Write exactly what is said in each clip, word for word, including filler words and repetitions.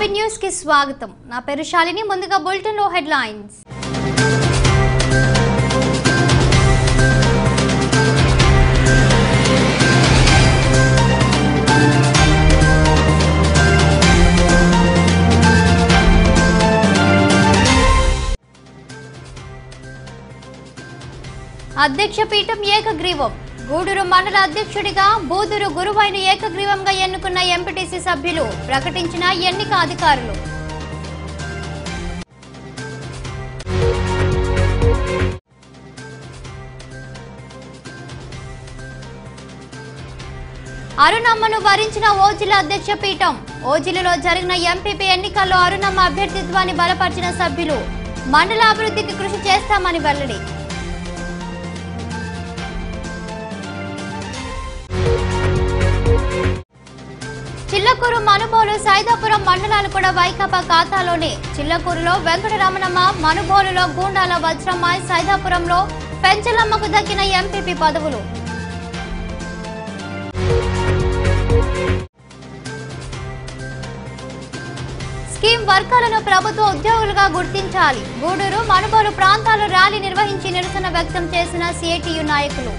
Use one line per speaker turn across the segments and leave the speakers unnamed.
AP news కి స్వాగతం। నా పేరు శాలిని। ముందుగా బులెటిన్ లో హెడ్లైన్స్। అధ్యక్ష పీఠం ఏకగ్రీవం। గూడూరు మండల అధ్యక్షుడిగా బూదూరు గురువయ్యను ఏకగ్రీవంగా ఎన్నుకున్న ఎంపీటీసీ సభ్యులు, ప్రకటించిన ఎన్నిక అధికారులు। అరుణమ్మను వరించిన ఓజిల అధ్యక్ష పీఠం। ఓజిలలో జరిగిన ఎంపీపీ ఎన్నికల్లో అరుణమ్మ అభ్యర్థిత్వాన్ని బలపరిచిన సభ్యులు, మండల అభివృద్ధికి కృషి చేస్తామని వెల్లడి। చిల్లకూరు, మనుబోలు, సైదాపురం మండలాలు కూడా వైకాపా ఖాతాలోనే। చిల్లకూరులో వెంకటరమణమ్మ, మనుబోలులో గూండాల వజ్రమ్మ, సైదాపురంలో పెంచలమ్మకు దక్కిన ఎంపీపీ పదవులు। స్కీమ్ వర్కర్లను ప్రభుత్వ ఉద్యోగులుగా గుర్తించాలి। గూడూరు, మనుబోలు ప్రాంతాల్లో ర్యాలీ నిర్వహించి నిరసన వ్యక్తం చేసిన సిఐటియు నాయకులు।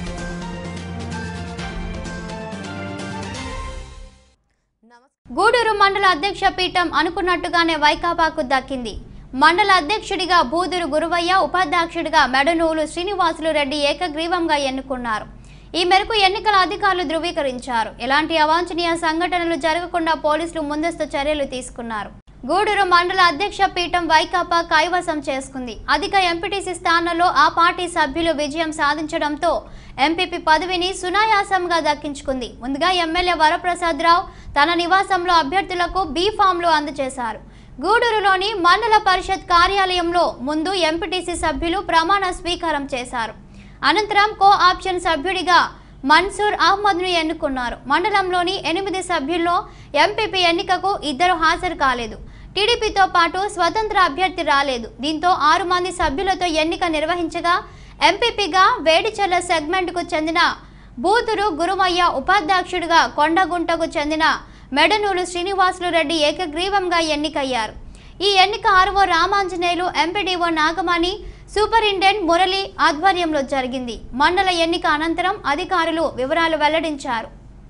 గూడూరు మండల అధ్యక్ష పీఠం అనుకున్నట్టుగానే వైకాపాకు దక్కింది। మండల అధ్యక్షుడిగా బూదూరు గురువయ్య, ఉపాధ్యక్షుడిగా మెడనూలు శ్రీనివాసులు రెడ్డి ఏకగ్రీవంగా ఎన్నుకున్నారు। ఈ మేరకు ఎన్నికల అధికారులు ధృవీకరించారు। ఎలాంటి అవాంఛనీయ సంఘటనలు జరగకుండా పోలీసులు ముందస్తు చర్యలు తీసుకున్నారు। గూడూరు మండల అధ్యక్ష పీఠం వైకాపా కైవసం చేసుకుంది। అధిక ఎంపీటీసీ స్థానంలో ఆ పార్టీ సభ్యులు విజయం సాధించడంతో ఎంపీపీ పదవిని సునాయాసంగా దక్కించుకుంది। ముందుగా ఎమ్మెల్యే వరప్రసాదరావు తన నివాసంలో అభ్యర్థులకు బీ ఫామ్లు అందజేశారు। గూడూరులోని మండల పరిషత్ కార్యాలయంలో ముందు ఎంపీటీసీ సభ్యులు ప్రమాణ స్వీకారం చేశారు। అనంతరం కో ఆప్షన్ సభ్యుడిగా మన్సూర్ అహ్మద్ను ఎన్నుకున్నారు। మండలంలోని ఎనిమిది సభ్యుల్లో ఎంపీపీ ఎన్నికకు ఇద్దరు హాజరు కాలేదు। టీడీపీతో పాటు స్వతంత్ర అభ్యర్థి రాలేదు। దీంతో ఆరు మంది సభ్యులతో ఎన్నిక నిర్వహించగా ఎంపీపీగా వేడిచెర్ల సెగ్మెంట్కు చెందిన బూదూరు గురువయ్య, ఉపాధ్యక్షుడిగా కొండగుంటకు చెందిన మెడనూలు శ్రీనివాసులు రెడ్డి ఏకగ్రీవంగా ఎన్నికయ్యారు। ఈ ఎన్నిక RO Ramanjaneyulu, MPDO Nagamani, superintendent Murali ఆధ్వర్యంలో జరిగింది। మండల ఎన్నిక అనంతరం అధికారులు వివరాలు వెల్లడించారు।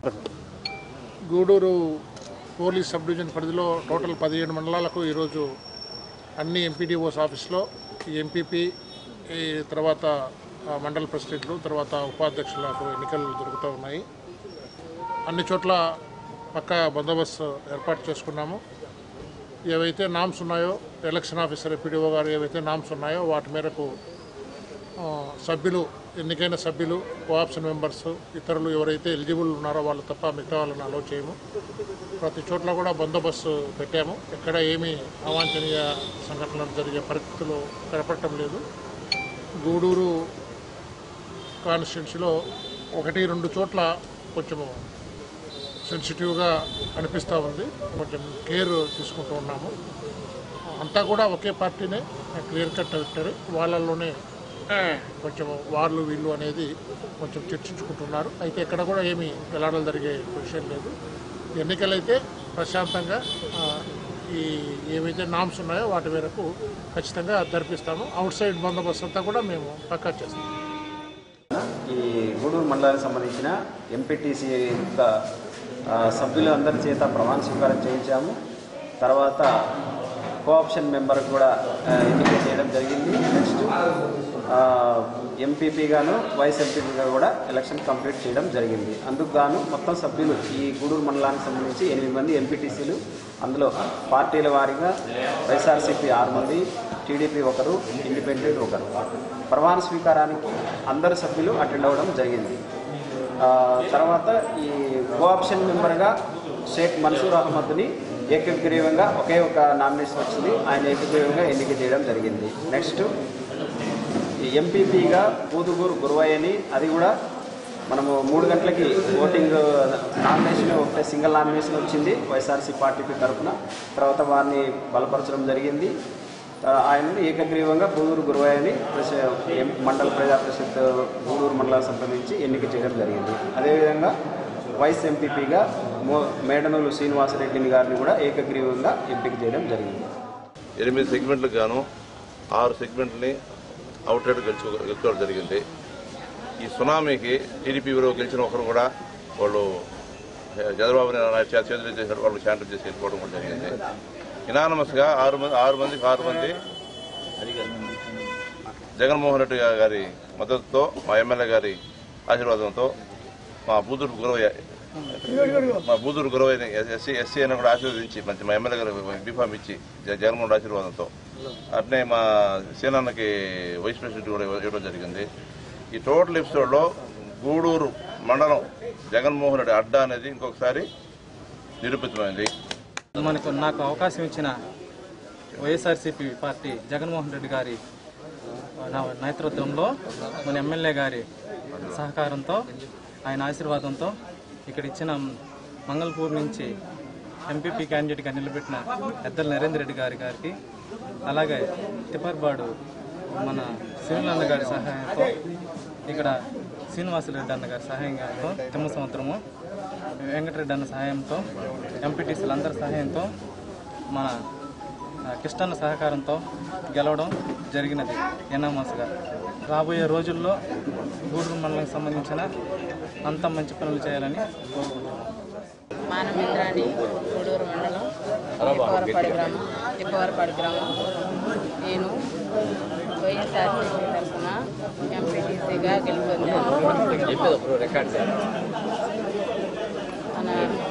గూడూరు పోలీస్ సబ్ డివిజన్ పరిధిలో టోటల్ పదిహేడు మండలాలకు ఈరోజు అన్ని ఎంపీడీఓస్ ఆఫీస్లో ఎంపీపీ తర్వాత మండల ప్రెసిడెంట్లు తర్వాత ఉపాధ్యక్షులకు ఎన్నికలు జరుగుతూ ఉన్నాయి। అన్ని చోట్ల పక్కా బందోబస్తు ఏర్పాటు చేసుకున్నాము। ఏవైతే నామ్స్ ఉన్నాయో ఎలక్షన్ ఆఫీసర్ ఎంపీడీఓ గారు ఏవైతే నామ్స్ ఉన్నాయో వాటి మేరకు సభ్యులు, ఎన్నికైన సభ్యులు, కోఆప్షన్ మెంబర్స్, ఇతరులు ఎవరైతే ఎలిజిబుల్ ఉన్నారో వాళ్ళు తప్ప మిగతా వాళ్ళని అలో చేయము। ప్రతి చోట్ల కూడా బందోబస్తు పెట్టాము। ఎక్కడ ఏమీ అవాంఛనీయ సంఘటనలు జరిగే పరిస్థితులు కనపడటం లేదు। గూడూరు కాన్స్టిట్యున్సీలో ఒకటి రెండు చోట్ల కొంచెము సెన్సిటివ్గా అనిపిస్తూ ఉంది। కొంచెం కేర్ తీసుకుంటూ ఉన్నాము। అంతా కూడా ఒకే పార్టీనే క్లియర్ కట్ పెట్టారు। వాళ్ళల్లోనే కొంచెం వాళ్ళు వీళ్ళు అనేది కొంచెం చర్చించుకుంటున్నారు। అయితే ఎక్కడ కూడా ఏమీ వెలాడలు జరిగే విషయం లేదు। ఎన్నికలైతే ప్రశాంతంగా ఈ ఏవైతే నామ్స్ ఉన్నాయో వాటి మేరకు ఖచ్చితంగా జరిపిస్తాము। అవుట్ సైడ్ బందోబస్తు అంతా కూడా మేము పక్కా చేస్తాం।
ఈ గూడూరు మండలానికి సంబంధించిన ఎంపీటీసీ సభ్యులు అందరి చేత ప్రమాణ స్వీకారం చేయించాము। తర్వాత కోఆప్షన్ మెంబర్ కూడా ఎన్నిక చేయడం జరిగింది। నెక్స్ట్ ఎంపీపీగాను వైస్ ఎంపీపీగా కూడా ఎలక్షన్ కంప్లీట్ చేయడం జరిగింది। అందుకు గాను మొత్తం సభ్యులు ఈ గూడూరు మండలానికి సంబంధించి ఎనిమిది మంది ఎంపీటీసీలు, అందులో పార్టీల వారీగా వైఎస్ఆర్సీపీ ఆరు మంది, టీడీపీ ఒకరు, ఇండిపెండెంట్ ఒకరు। ప్రమాణ స్వీకారానికి అందరు సభ్యులు అటెండ్ అవ్వడం జరిగింది। తర్వాత ఈ కోఆప్షన్ మెంబర్గా షేక్ మన్సూర్ అహ్మద్ని ఏకగ్రీవంగా ఒకే ఒక నామినేషన్ వచ్చింది, ఆయన ఏకగ్రీవంగా ఎన్నిక చేయడం జరిగింది। నెక్స్ట్ ఎంపీపీగా బూదుగూరు గురువయ్యని, అది కూడా మనము మూడు గంటలకి ఓటింగ్ నామినేషన్ ఒకటే సింగిల్ నామినేషన్ వచ్చింది వైఎస్ఆర్సీ పార్టీకి తరఫున, తర్వాత వారిని బలపరచడం జరిగింది। ఆయనను ఏకగ్రీవంగా బూదూరు గురువయ్యని మండల ప్రజా పరిషత్ గూడూరు మండలానికి సంబంధించి ఎన్నిక చేయడం జరిగింది। అదేవిధంగా వైస్ ఎంపీపీగా మేడనూలు శ్రీనివాసరెడ్డిని గారిని కూడా ఏకగ్రీవంగా ఎంపిక చేయడం జరిగింది.
ఎనిమిది సెగ్మెంట్లకు గాను ఆరు సెగ్మెంట్ని అవుట్లెట్ గెలుచు గెలుచుకోవడం జరిగింది. ఈ సునామీకి టీడీపీ విలువ గెలిచిన ఒకరు కూడా వాళ్ళు చంద్రబాబు నాయుడు చేతులు చేసిన వాళ్ళు శాంతం చేసి వెళ్ళిపోవడం కూడా జరిగింది. ఇనానమస్గా ఆరు మంది ఆరు మందికి ఆరు మంది జగన్మోహన్ రెడ్డి గారి మద్దతుతో, మా ఎమ్మెల్యే గారి ఆశీర్వాదంతో, మా బూదూరు గురవయ్య మా బూదూరు గురవయ్యని ఎస్సీ ఎస్సీ అని కూడా ఆశీర్వదించి మంచి మా ఎమ్మెల్యే గారు బీఫామ్ ఇచ్చి జగన్మోహన్ ఆశీర్వాదంతో, అట్నే మా సేనానికి వైస్ ప్రెసిడెంట్ కూడా ఇవ్వడం జరిగింది. ఈ టోటల్ ఎపిసోడ్లో గూడూరు మండలం జగన్మోహన్ రెడ్డి అడ్డా అనేది ఇంకొకసారి నిరూపితమైంది.
మనకు నాకు అవకాశం ఇచ్చిన వైఎస్ఆర్సీపీ పార్టీ జగన్మోహన్ రెడ్డి గారి నేతృత్వంలో మన ఎమ్మెల్యే గారి సహకారంతో, ఆయన ఆశీర్వాదంతో ఇక్కడ ఇచ్చిన మంగళపూర్ నుంచి ఎంపీపీ క్యాండిడేట్గా నిలబెట్టిన ఎద్దల నరేంద్ర రెడ్డి గారి గారికి, అలాగే తిప్పర్బాడు మన శ్రీనివాస గారి సహాయంతో, ఇక్కడ శ్రీనివాసరెడ్డి అన్న గారి సహాయంతో, తిమ్మ సంవత్సరము వెంకటరెడ్డి అన్న సహాయంతో, ఎంపీటీసీలు అందరి సహాయంతో, మన కృష్ణన్న సహకారంతో గెలవడం జరిగినది ఎనామస్గా. రాబోయే రోజుల్లో గూడూరు మండలానికి సంబంధించిన అంత మంచి పనులు చేయాలని కోరుకుంటున్నాం.
మానమిత్రాన్ని గూడూరు మండలం తిప్పవరపాడు గ్రామం తిప్పవరపాడు గ్రామం నేను వైఎస్ఆర్సీపీ తరఫున ఎంపీటీసీగా గెలుపొందాను. మన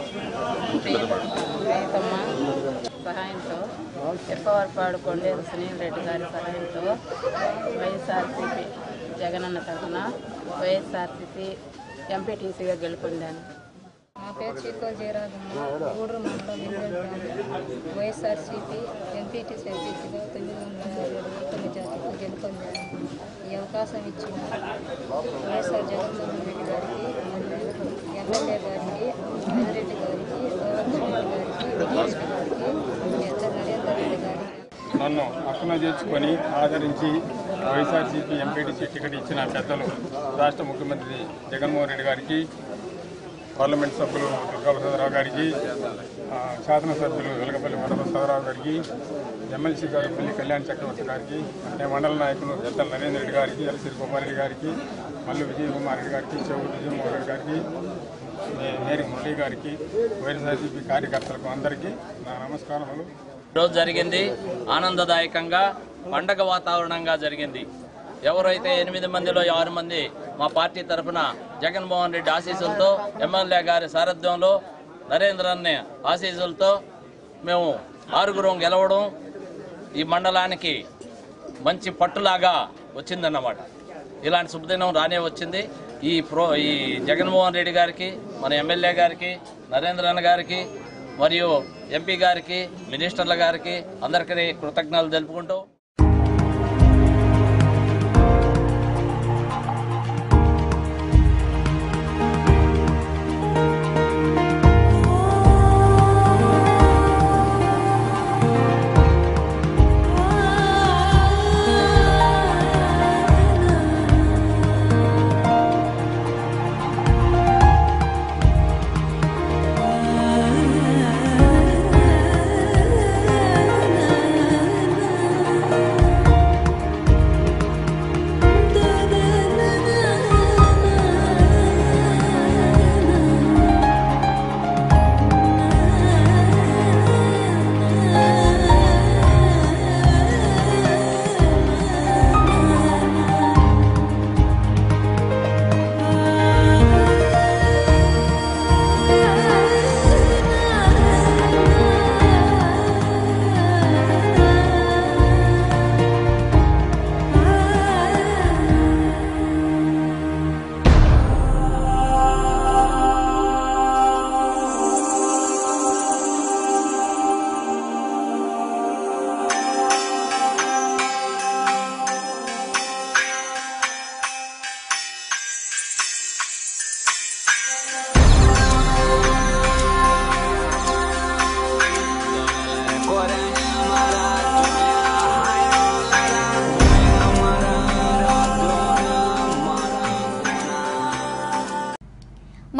రైతమ్మ సహాయంతో, తిప్పవరపాడు కొండేరు సునీల్ రెడ్డి గారి సహాయంతో వైఎస్ఆర్సీపీ జగనన్న తరఫున వైఎస్ఆర్సీపీ ఎంపీటీసీగా గెలుపొందాను.
నా పేరు చీకోల్ జయరాజమ్మ, గూడూరు మండలం వైఎస్ఆర్సీపీ ఎంపీటీసీ ఎంపీటీగా తొమ్మిది వందల యాభై మెజార్టీతో గెలుపొందాను. ఈ అవకాశం ఇచ్చిన వైఎస్ఆర్ జగన్మోహన్ రెడ్డి గారికి, ఎమ్మెల్యే గారికి, పెద్దిరెడ్డి గారికి, గోవర్ధన్ రెడ్డి గారికి, విజయరెడ్డి గారికి, ఎద్దల నరేందర్ రెడ్డి గారికి
నన్ను హక్కున చేర్చుకొని ఆదరించి వైఎస్ఆర్సీపీ ఎంపీటీసీ టికెట్ ఇచ్చిన పెద్దలు రాష్ట్ర ముఖ్యమంత్రి జగన్మోహన్ రెడ్డి గారికి, పార్లమెంట్ సభ్యులు దుర్గాప్రసాదరావు గారికి, శాసనసభ్యులు వెలగపల్లి వరప్రసాదరావు గారికి, ఎమ్మెల్సీ గారు పల్లి కళ్యాణ్ చక్రవర్తి గారికి, అంటే మండల నాయకులు ఎద్దల నరేంద్ర రెడ్డి గారికి, ఎల్సిరి గోపారెడ్డి గారికి, మల్లు విజయకుమార్ రెడ్డి గారికి, చెవుడు విజయమోహన్ రెడ్డి గారికి, మేరీ మురళి గారికి, వైఎస్ఆర్సీపీ కార్యకర్తలకు అందరికీ నా నమస్కారములు.
ఈరోజు జరిగింది ఆనందదాయకంగా, పండగ వాతావరణంగా జరిగింది. ఎవరైతే ఎనిమిది మందిలో ఆరు మంది మా పార్టీ తరఫున జగన్మోహన్ రెడ్డి ఆశీస్సులతో, ఎమ్మెల్యే గారి సారథ్యంలో నరేంద్ర అన్న ఆశీస్సులతో మేము ఆరుగురం గెలవడం ఈ మండలానికి మంచి పట్టులాగా వచ్చిందన్నమాట. ఇలాంటి శుభదినం రానే వచ్చింది. ఈ ప్రో ఈ జగన్మోహన్ రెడ్డి గారికి, మన ఎమ్మెల్యే గారికి, నరేంద్ర అన్న గారికి, మరియు ఎంపీ గారికి, మినిస్టర్ల గారికి అందరికీ కృతజ్ఞతలు తెలుపుకుంటూ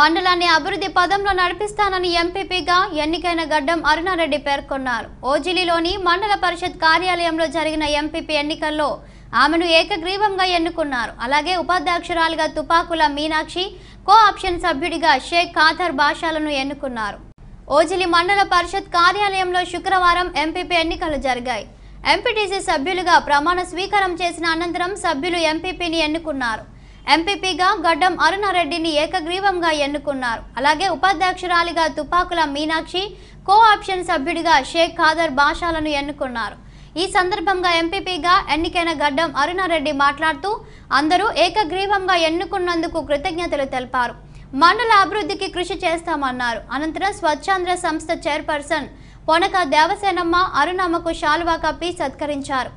మండలాన్ని అభివృద్ధి పదంలో నడిపిస్తానని ఎంపీపీగా ఎన్నికైన గడ్డం అరుణారెడ్డి పేర్కొన్నారు. ఓజిలిలోని మండల పరిషత్ కార్యాలయంలో జరిగిన ఎంపీపీ ఎన్నికల్లో ఆమెను ఏకగ్రీవంగా ఎన్నుకున్నారు. అలాగే ఉపాధ్యక్షురాలిగా తుపాకుల మీనాక్షి, కో ఆప్షన్ సభ్యుడిగా షేక్ ఖాదర్ బాషాలను ఎన్నుకున్నారు. ఓజిలి మండల పరిషత్ కార్యాలయంలో శుక్రవారం ఎంపీపీ ఎన్నికలు జరిగాయి. ఎంపీటీసీ సభ్యులుగా ప్రమాణ స్వీకారం చేసిన అనంతరం సభ్యులు ఎంపీపీని ఎన్నుకున్నారు. ఎంపీపీగా గడ్డం అరుణారెడ్డిని ఏకగ్రీవంగా ఎన్నుకున్నారు. అలాగే ఉపాధ్యక్షురాలిగా తుపాకుల మీనాక్షి, కో ఆప్షన్ సభ్యుడిగా షేక్ ఖాదర్ బాషాలను ఎన్నుకున్నారు. ఈ సందర్భంగా ఎంపీపీగా ఎన్నికైన గడ్డం అరుణారెడ్డి మాట్లాడుతూ అందరూ ఏకగ్రీవంగా ఎన్నుకున్నందుకు కృతజ్ఞతలు తెలిపారు. మండల అభివృద్ధికి కృషి చేస్తామన్నారు. అనంతరం స్వచ్ఛాంధ్ర సంస్థ చైర్పర్సన్ పొనక దేవసేనమ్మ అరుణమ్మకు శాలువా కప్పి సత్కరించారు.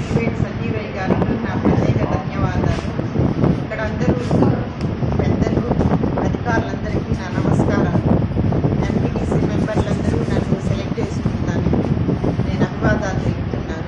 అందరూ పెద్దలు అధికారులందరికీ నా నమస్కారాలు. ఎంపీటీసీ మెంబర్లందరూ నన్ను సెలెక్ట్ చేసుకుంటాను. నేను అభివాదాలు తెలుపుతున్నాను.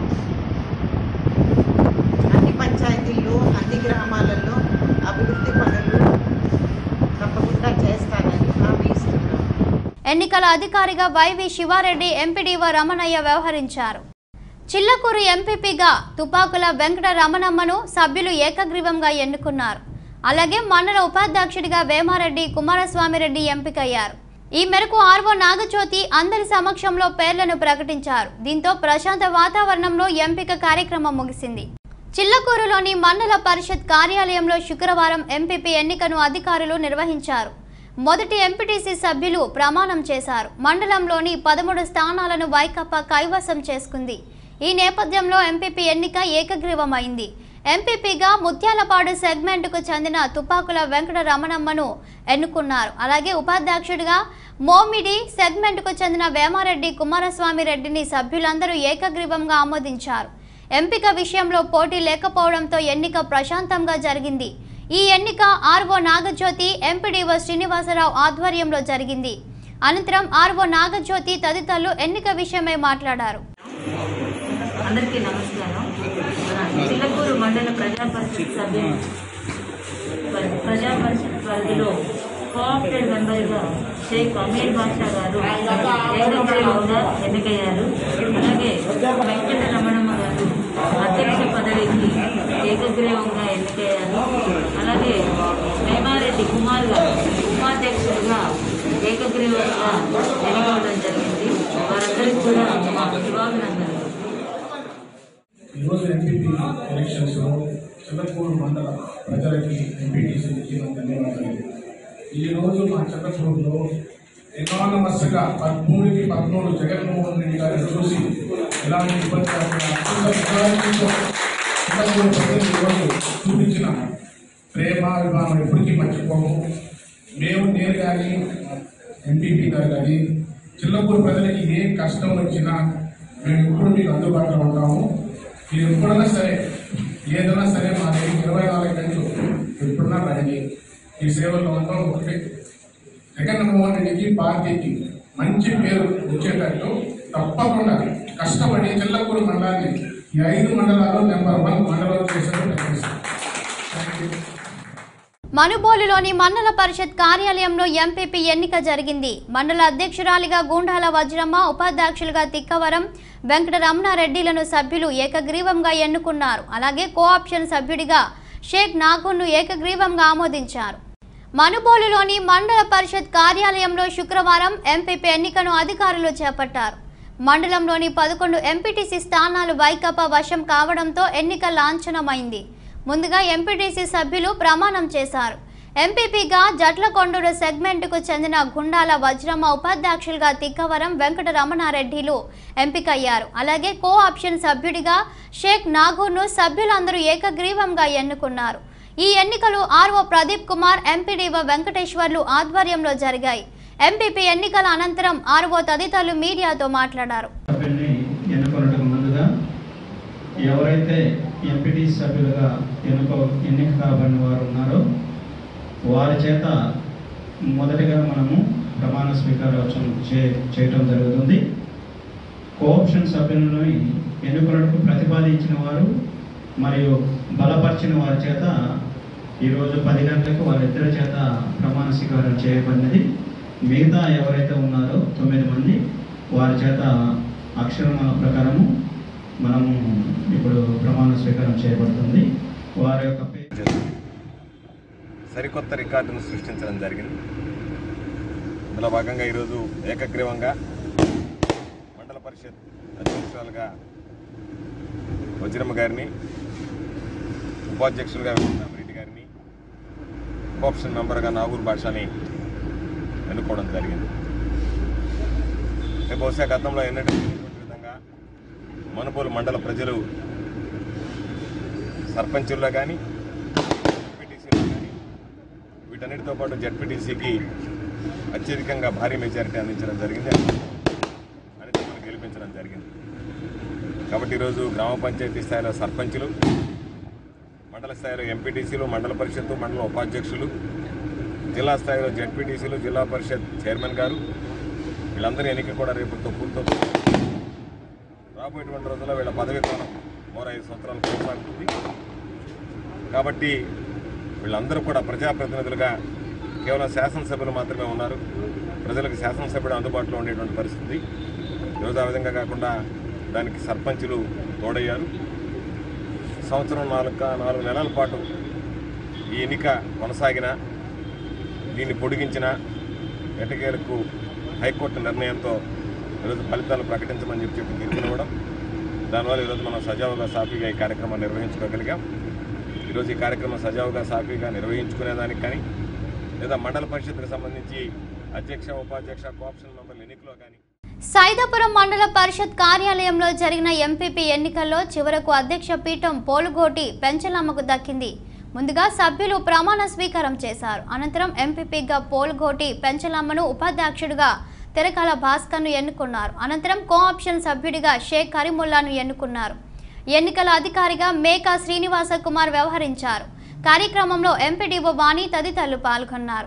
అన్ని పంచాయతీల్లో అన్ని గ్రామాలలో అభివృద్ధి పనులు తప్పకుండా చేస్తానని హామీ ఇస్తున్నాను.
ఎన్నికల అధికారిగా వైవి శివారెడ్డి, ఎంపీడీఓ రమణయ్య వ్యవహరించారు. చిల్లకూరు ఎంపీపీగా తుపాకుల వెంకట రమణమ్మను సభ్యులు ఏకగ్రీవంగా ఎన్నుకున్నారు. అలాగే మండల ఉపాధ్యక్షుడిగా వేమారెడ్డి కుమారస్వామిరెడ్డి ఎంపికయ్యారు. ఈ మేరకు ఆర్వో నాగజ్యోతి అందరి సమక్షంలో పేర్లను ప్రకటించారు. దీంతో ప్రశాంత వాతావరణంలో ఎంపిక కార్యక్రమం ముగిసింది. చిల్లకూరులోని మండల పరిషత్ కార్యాలయంలో శుక్రవారం ఎంపీపీ ఎన్నికను అధికారులు నిర్వహించారు. మొదటి ఎంపీటీసీ సభ్యులు ప్రమాణం చేశారు. మండలంలోని పదమూడు స్థానాలను వైకాపా కైవసం చేసుకుంది. ఈ నేపథ్యంలో ఎంపీపీ ఎన్నిక ఏకగ్రీవమైంది. ఎంపీపీగా ముత్యాలపాడు సెగ్మెంట్కు చెందిన తుపాకుల వెంకట రమణమ్మను ఎన్నుకున్నారు. అలాగే ఉపాధ్యక్షుడిగా మోమిడి సెగ్మెంట్కు చెందిన వేమారెడ్డి కుమారస్వామి రెడ్డిని సభ్యులందరూ ఏకగ్రీవంగా ఆమోదించారు. ఎంపిక విషయంలో పోటీ లేకపోవడంతో ఎన్నిక ప్రశాంతంగా జరిగింది. ఈ ఎన్నిక ఆర్వో నాగజ్యోతి, ఎంపీడీఓ శ్రీనివాసరావు ఆధ్వర్యంలో జరిగింది. అనంతరం ఆర్వో నాగజ్యోతి తదితరులు ఎన్నిక విషయమై మాట్లాడారు.
అందరికీ నమస్కారం. చిల్లకూరు మండల ప్రజా పరిషత్ సభ్యులు ప్రజా పరిషత్ పరిధిలో కోఆప్టెడ్ మెంబర్గా షేక్ అమీర్ బాషా గారు ఏకగ్రీవంగా ఎన్నికయ్యారు. అలాగే వెంకట రమణమ్మ గారు అధ్యక్ష పదవికి ఏకగ్రీవంగా ఎన్నికయ్యారు. అలాగే వేమారెడ్డి కుమార్ గారు ఉపాధ్యక్షుడిగా ఏకగ్రీవంగా ఎన్నుకోవడం జరిగింది. వారందరికీ కూడా మా శుభాభినందనలు.
ఈరోజు ఎంపీపీ ఎలక్షన్స్లో చిల్లకూరు మండల ప్రజలకి ఎంపీటీసీ ఇచ్చిన ధన్యవాదాలు. ఈరోజు మా చిల్లకూరులో ఎనానమస్గా పదమూడుకి పదమూడు జగన్మోహన్ రెడ్డి గారిని చూసి ఎలాంటి ఇబ్బంది చిల్లకూరు ప్రజలు ఈరోజు చూపించిన ప్రేమ విధానం ఎప్పటికీ మర్చిపోము. మేము నేను కానీ ఎంపీపీ గారు కానీ చిల్లకూరు ప్రజలకి ఏ కష్టం వచ్చినా మేము ఇప్పుడు మీకు అందుబాటులో ఉంటాము. మీరు ఎప్పుడైనా సరే ఏదైనా సరే మా దగ్గర ఇరవై నాలుగు గంటలు ఎప్పుడన్నా రండి. ఈ సేవల్లో ఉంటాం. ఒకటి జగన్మోహన్ రెడ్డికి పార్టీకి మంచి పేరు వచ్చేటట్టు తప్పకుండా కష్టపడి చిల్లకూరు మండలాన్ని ఈ ఐదు మండలాల్లో నెంబర్ వన్ మండలం చేసేందుకు ప్రయత్నిస్తాం.
మనుబోలులోని మండల పరిషత్ కార్యాలయంలో ఎంపీపీ ఎన్నిక జరిగింది. మండల అధ్యక్షురాలిగా గూండాల వజ్రమ్మ, ఉపాధ్యక్షులుగా తిక్కవరం వెంకట రమణారెడ్డిలను సభ్యులు ఏకగ్రీవంగా ఎన్నుకున్నారు. అలాగే కోఆప్షన్ సభ్యుడిగా షేక్ నాగూర్ను ఏకగ్రీవంగా ఆమోదించారు. మనుబోలులోని మండల పరిషత్ కార్యాలయంలో శుక్రవారం ఎంపీపీ ఎన్నికను అధికారులు చేపట్టారు. మండలంలోని పదకొండు ఎంపీటీసీ స్థానాలు వైకాపా వశం కావడంతో ఎన్నిక లాంఛనమైంది. ముందుగా ఎంపీటీసీ సభ్యులు ప్రమాణం చేశారు. ఎంపీపీగా జట్లకొండూరు సెగ్మెంట్కు చెందిన గుండాల వజ్రమ్మ, ఉపాధ్యక్షులుగా తిక్కవరం వెంకట రమణారెడ్డిలు ఎంపికయ్యారు. అలాగే కో ఆప్షన్ సభ్యుడిగా షేక్ నాగూర్ను సభ్యులందరూ ఏకగ్రీవంగా ఎన్నుకున్నారు. ఈ ఎన్నికలు ఆర్వో ప్రదీప్ కుమార్, ఎంపీడీఓ వెంకటేశ్వర్లు ఆధ్వర్యంలో జరిగాయి. ఎంపీపీ ఎన్నికల అనంతరం ఆర్వో తదితరులు మీడియాతో మాట్లాడారు.
ఎవరైతే ఎంపీటీ సభ్యులుగా ఎన్నుకో ఎన్నిక కాబడిన వారు ఉన్నారో వారి చేత మొదటిగా మనము ప్రమాణ స్వీకారోత్సవం చే చేయటం జరుగుతుంది. కోఆప్షన్ సభ్యులను ఎన్నుకున్నకు ప్రతిపాదించిన వారు మరియు బలపరిచిన వారి చేత ఈరోజు పది గంటలకు వాళ్ళిద్దరి చేత ప్రమాణ స్వీకారం చేయబడినది. మిగతా ఎవరైతే ఉన్నారో తొమ్మిది మంది వారి చేత అక్షరమాల ప్రకారము మనము ఇప్పుడు ప్రమాణ స్వీకారం చేయబడుతుంది. వారి యొక్క
సరికొత్త రికార్డును సృష్టించడం జరిగింది. ఇందులో భాగంగా ఈరోజు ఏకగ్రీవంగా మండల పరిషత్ అధ్యక్షురాలుగా వజ్రమ్మ గారిని, ఉపాధ్యక్షులుగా వెంకటరామరెడ్డి గారిని, కోఆప్షన్ మెంబర్గా నాగూర్ భాషని ఎన్నుకోవడం జరిగింది. బహుశా గతంలో ఎన్నటి విధంగా మనుబోలు మండల ప్రజలు సర్పంచుల్లో కానీ జడ్పీటీసీలో కానీ వీటన్నిటితో పాటు జడ్పీటీసీకి అత్యధికంగా భారీ మెజారిటీ అందించడం జరిగింది. అనేది మనం గెలిపించడం జరిగింది. కాబట్టి ఈరోజు గ్రామ పంచాయతీ స్థాయిలో సర్పంచులు, మండల స్థాయిలో ఎంపీటీసీలు, మండల పరిషత్తు, మండల ఉపాధ్యక్షులు, జిల్లా స్థాయిలో జడ్పీటీసీలు, జిల్లా పరిషత్ చైర్మన్ గారు వీళ్ళందరూ ఎన్నిక కూడా రేపు తొప్పులతో రాబోయేటువంటి రోజుల్లో వీళ్ళ పదవీ కాలం మరో ఐదు సంవత్సరాలు కొనసాగుతుంది. కాబట్టి వీళ్ళందరూ కూడా ప్రజాప్రతినిధులుగా కేవలం శాసనసభ్యులు మాత్రమే ఉన్నారు. ప్రజలకు శాసనసభ్యుడు అందుబాటులో ఉండేటువంటి పరిస్థితి. ఈరోజు ఆ విధంగా కాకుండా దానికి సర్పంచులు తోడయ్యారు. సంవత్సరం నాలుగు నాలుగు నెలల పాటు ఈ ఎన్నిక కొనసాగిన, దీన్ని పొడిగించిన ఎటకేలకు హైకోర్టు నిర్ణయంతో ఈరోజు ఫలితాలు ప్రకటించమని చెప్పి చెప్పి తీర్పునివ్వడం, దానివల్ల ఈరోజు మనం సజావుగా సాఫీగా ఈ కార్యక్రమాన్ని నిర్వహించుకోగలిగాం. ఈరోజు ఈ కార్యక్రమం సజావుగా సాఫీగా నిర్వహించుకునేదానికి కానీ లేదా మండల పరిషత్కు సంబంధించి అధ్యక్ష, ఉపాధ్యక్ష, కోఆప్షన్ మెంబర్ల ఎన్నికలో కానీ
సైదాపురం మండల పరిషత్ కార్యాలయంలో జరిగిన ఎంపీపీ ఎన్నికల్లో చివరకు అధ్యక్ష పీఠం పోలుగోటి పెంచలమ్మకు దక్కింది. ముందుగా సభ్యులు ప్రమాణ స్వీకారం చేశారు. అనంతరం ఎంపీపీగా పోలుగోటి పెంచలమ్మను, ఉపాధ్యక్షుడిగా తెరకాల భాస్కర్ను ఎన్నుకున్నారు. అనంతరం కోఆప్షన్ సభ్యుడిగా షేక్ కరీముల్లాను ఎన్నుకున్నారు. ఎన్నికల అధికారిగా మేకా శ్రీనివాస కుమార్ వ్యవహరించారు. కార్యక్రమంలో ఎంపీడీఓ వాణి తదితరులు పాల్గొన్నారు.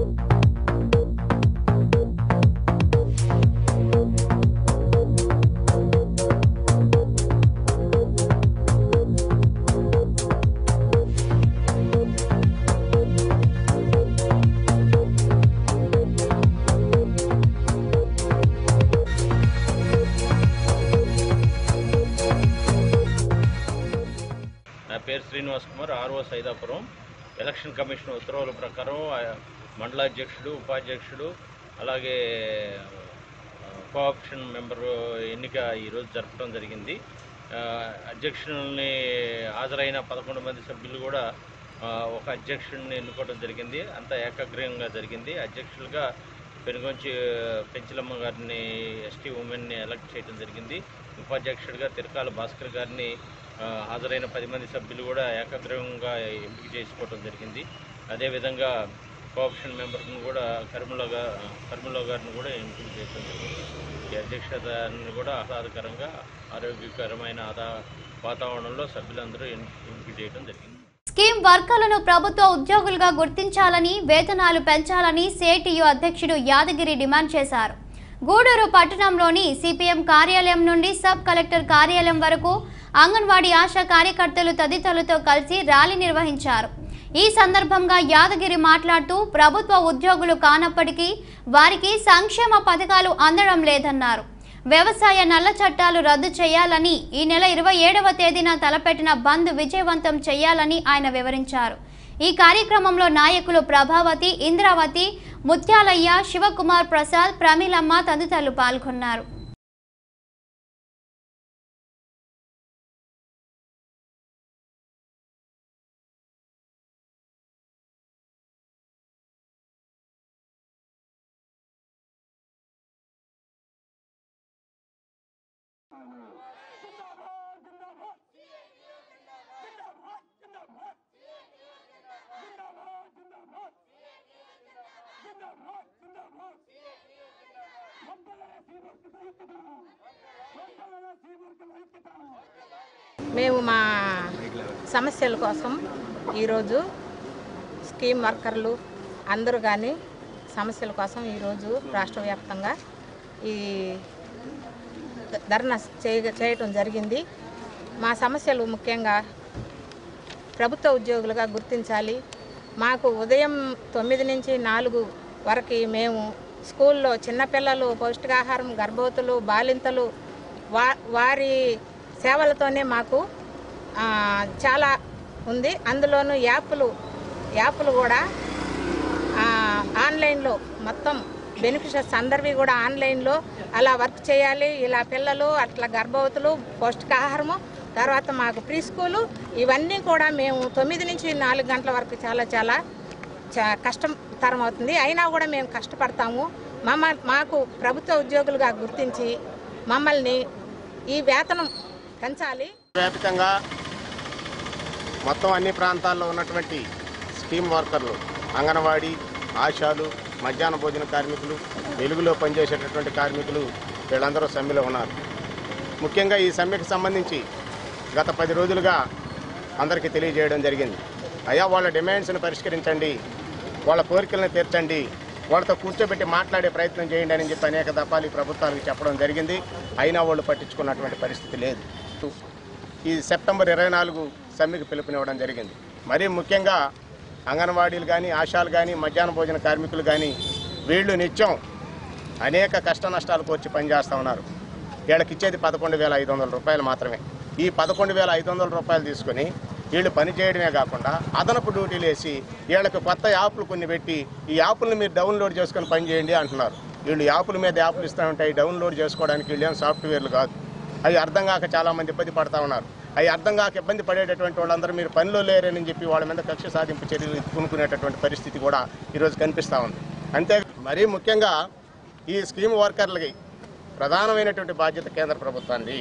పేరు Srinivas Kumar, RO Saidapuram. Election commission ఉత్తర్వుల ప్రకారం మండలాధ్యక్షుడు, ఉపాధ్యక్షుడు, అలాగే కోఆప్షన్ మెంబరు ఎన్నిక ఈరోజు జరపడం జరిగింది. అధ్యక్షుల్ని హాజరైన పదకొండు మంది సభ్యులు కూడా ఒక అధ్యక్షుడిని ఎన్నుకోవడం జరిగింది. అంతా ఏకగ్రీవంగా జరిగింది. అధ్యక్షులుగా పెనుగొంచి పెంచలమ్మ గారిని, ఎస్టీ ఉమెన్ని ఎలక్ట్ చేయడం జరిగింది. ఉపాధ్యక్షుడిగా తిరకాల భాస్కర్ గారిని హాజరైన పది మంది సభ్యులు కూడా ఏకగ్రీవంగా ఎంపిక చేసుకోవడం జరిగింది. అదేవిధంగా కోఆప్షన్ మెంబర్ను కూడా కర్ముల కర్ముల గారిని కూడా ఎంపిక చేయడం జరిగింది. ఈ అధ్యక్షతను కూడా ఆహ్లాదకరంగా ఆరోగ్యకరమైన ఆదా వాతావరణంలో సభ్యులందరూ ఎంపిక చేయడం జరిగింది.
స్కీమ్ వర్కర్లను ప్రభుత్వ ఉద్యోగులుగా గుర్తించాలని, వేతనాలు పెంచాలని సిఐటియు అధ్యక్షుడు యాదగిరి డిమాండ్ చేశారు. గూడూరు పట్టణంలోని సిపిఎం కార్యాలయం నుండి సబ్ కలెక్టర్ కార్యాలయం వరకు అంగన్వాడీ ఆశా కార్యకర్తలు తదితరులతో కలిసి ర్యాలీ నిర్వహించారు. ఈ సందర్భంగా యాదగిరి మాట్లాడుతూ ప్రభుత్వ ఉద్యోగులు కానప్పటికీ వారికి సంక్షేమ పథకాలు అందడం లేదన్నారు. వ్యవసాయ నల్ల చట్టాలు రద్దు చేయాలని, ఈ నెల ఇరవై ఏడవ తేదీన తలపెట్టిన బంద్ విజయవంతం చేయాలని ఆయన వివరించారు. ఈ కార్యక్రమంలో నాయకులు ప్రభావతి, ఇంద్రావతి, ముత్యాలయ్య, శివకుమార్ ప్రసాద్, ప్రమీలమ్మ తదితరులు పాల్గొన్నారు.
మేము మా సమస్యల కోసం ఈరోజు స్కీమ్ వర్కర్లు అందరూ కానీ సమస్యల కోసం ఈరోజు రాష్ట్ర వ్యాప్తంగా ఈ ధర్నా చేయ చేయటం జరిగింది. మా సమస్యలు ముఖ్యంగా ప్రభుత్వ ఉద్యోగులుగా గుర్తించాలి. మాకు ఉదయం తొమ్మిది నుంచి నాలుగు వరకు మేము స్కూల్లో చిన్నపిల్లలు, పౌష్టికాహారం, గర్భవతులు, బాలింతలు వా వారి సేవలతోనే మాకు చాలా ఉంది. అందులోనూ యాప్లు యాప్లు కూడా ఆన్లైన్లో మొత్తం బెనిఫిషియర్స్ అందరివి కూడా ఆన్లైన్లో అలా వర్క్ చేయాలి. ఇలా పిల్లలు, అట్లా గర్భవతులు, పౌష్టికాహారము, తర్వాత మాకు ప్రీ స్కూలు, ఇవన్నీ కూడా మేము తొమ్మిది నుంచి నాలుగు గంటల వరకు చాలా చాలా కష్టతరం అవుతుంది. అయినా కూడా మేము కష్టపడతాము. మమ్మ మాకు ప్రభుత్వ ఉద్యోగులుగా గుర్తించి మమ్మల్ని ఈ వేతనం పెంచాలి.
వ్యాపకంగా మొత్తం అన్ని ప్రాంతాల్లో ఉన్నటువంటి స్కీమ్ వర్కర్లు, అంగన్వాడీ, ఆశాలు, మధ్యాహ్న భోజన కార్మికులు, వెలుగులో పనిచేసేటటువంటి కార్మికులు వీళ్ళందరూ సమ్మెలో ఉన్నారు. ముఖ్యంగా ఈ సమ్మెకు సంబంధించి గత పది రోజులుగా అందరికీ తెలియజేయడం జరిగింది. అయ్యా, వాళ్ళ డిమాండ్స్ని పరిష్కరించండి, వాళ్ళ కోరికలను తీర్చండి, వాళ్ళతో కూర్చోబెట్టి మాట్లాడే ప్రయత్నం చేయండి అని చెప్పి అనేక దఫాలు ఈ ప్రభుత్వానికి చెప్పడం జరిగింది. అయినా వాళ్ళు పట్టించుకున్నటువంటి పరిస్థితి లేదు. ఈ సెప్టెంబర్ ఇరవై నాలుగు సమ్మెకు పిలుపునివ్వడం జరిగింది. మరీ ముఖ్యంగా అంగన్వాడీలు కానీ, ఆశాలు కానీ, మధ్యాహ్న భోజన కార్మికులు కానీ వీళ్ళు నిత్యం అనేక కష్ట నష్టాలకు వచ్చి పనిచేస్తూ ఉన్నారు. వీళ్ళకి ఇచ్చేది పదకొండు వేల ఐదు వందల రూపాయలు మాత్రమే. ఈ పదకొండు వేల ఐదు వందల రూపాయలు తీసుకుని వీళ్ళు పని చేయడమే కాకుండా అదనపు డ్యూటీలు వేసి వీళ్ళకి కొత్త యాప్లు కొన్ని పెట్టి ఈ యాప్లను మీరు డౌన్లోడ్ చేసుకొని పని చేయండి అంటున్నారు. వీళ్ళు యాప్ల మీద యాప్లు ఇస్తూ ఉంటాయి, డౌన్లోడ్ చేసుకోవడానికి వీళ్ళు ఏం సాఫ్ట్వేర్లు కాదు. అవి అర్థం కాక చాలామంది ఇబ్బంది పడతా ఉన్నారు. అవి అర్థం కాక ఇబ్బంది పడేటటువంటి వాళ్ళందరూ మీరు పనిలో లేరని చెప్పి వాళ్ళ మీద కక్ష సాధింపు చర్యలు కొనుక్కునేటటువంటి పరిస్థితి కూడా ఈరోజు కనిపిస్తూ ఉంది. అంతే మరీ ముఖ్యంగా ఈ స్కీమ్ వర్కర్లకి ప్రధానమైనటువంటి బాధ్యత కేంద్ర ప్రభుత్వాన్ని.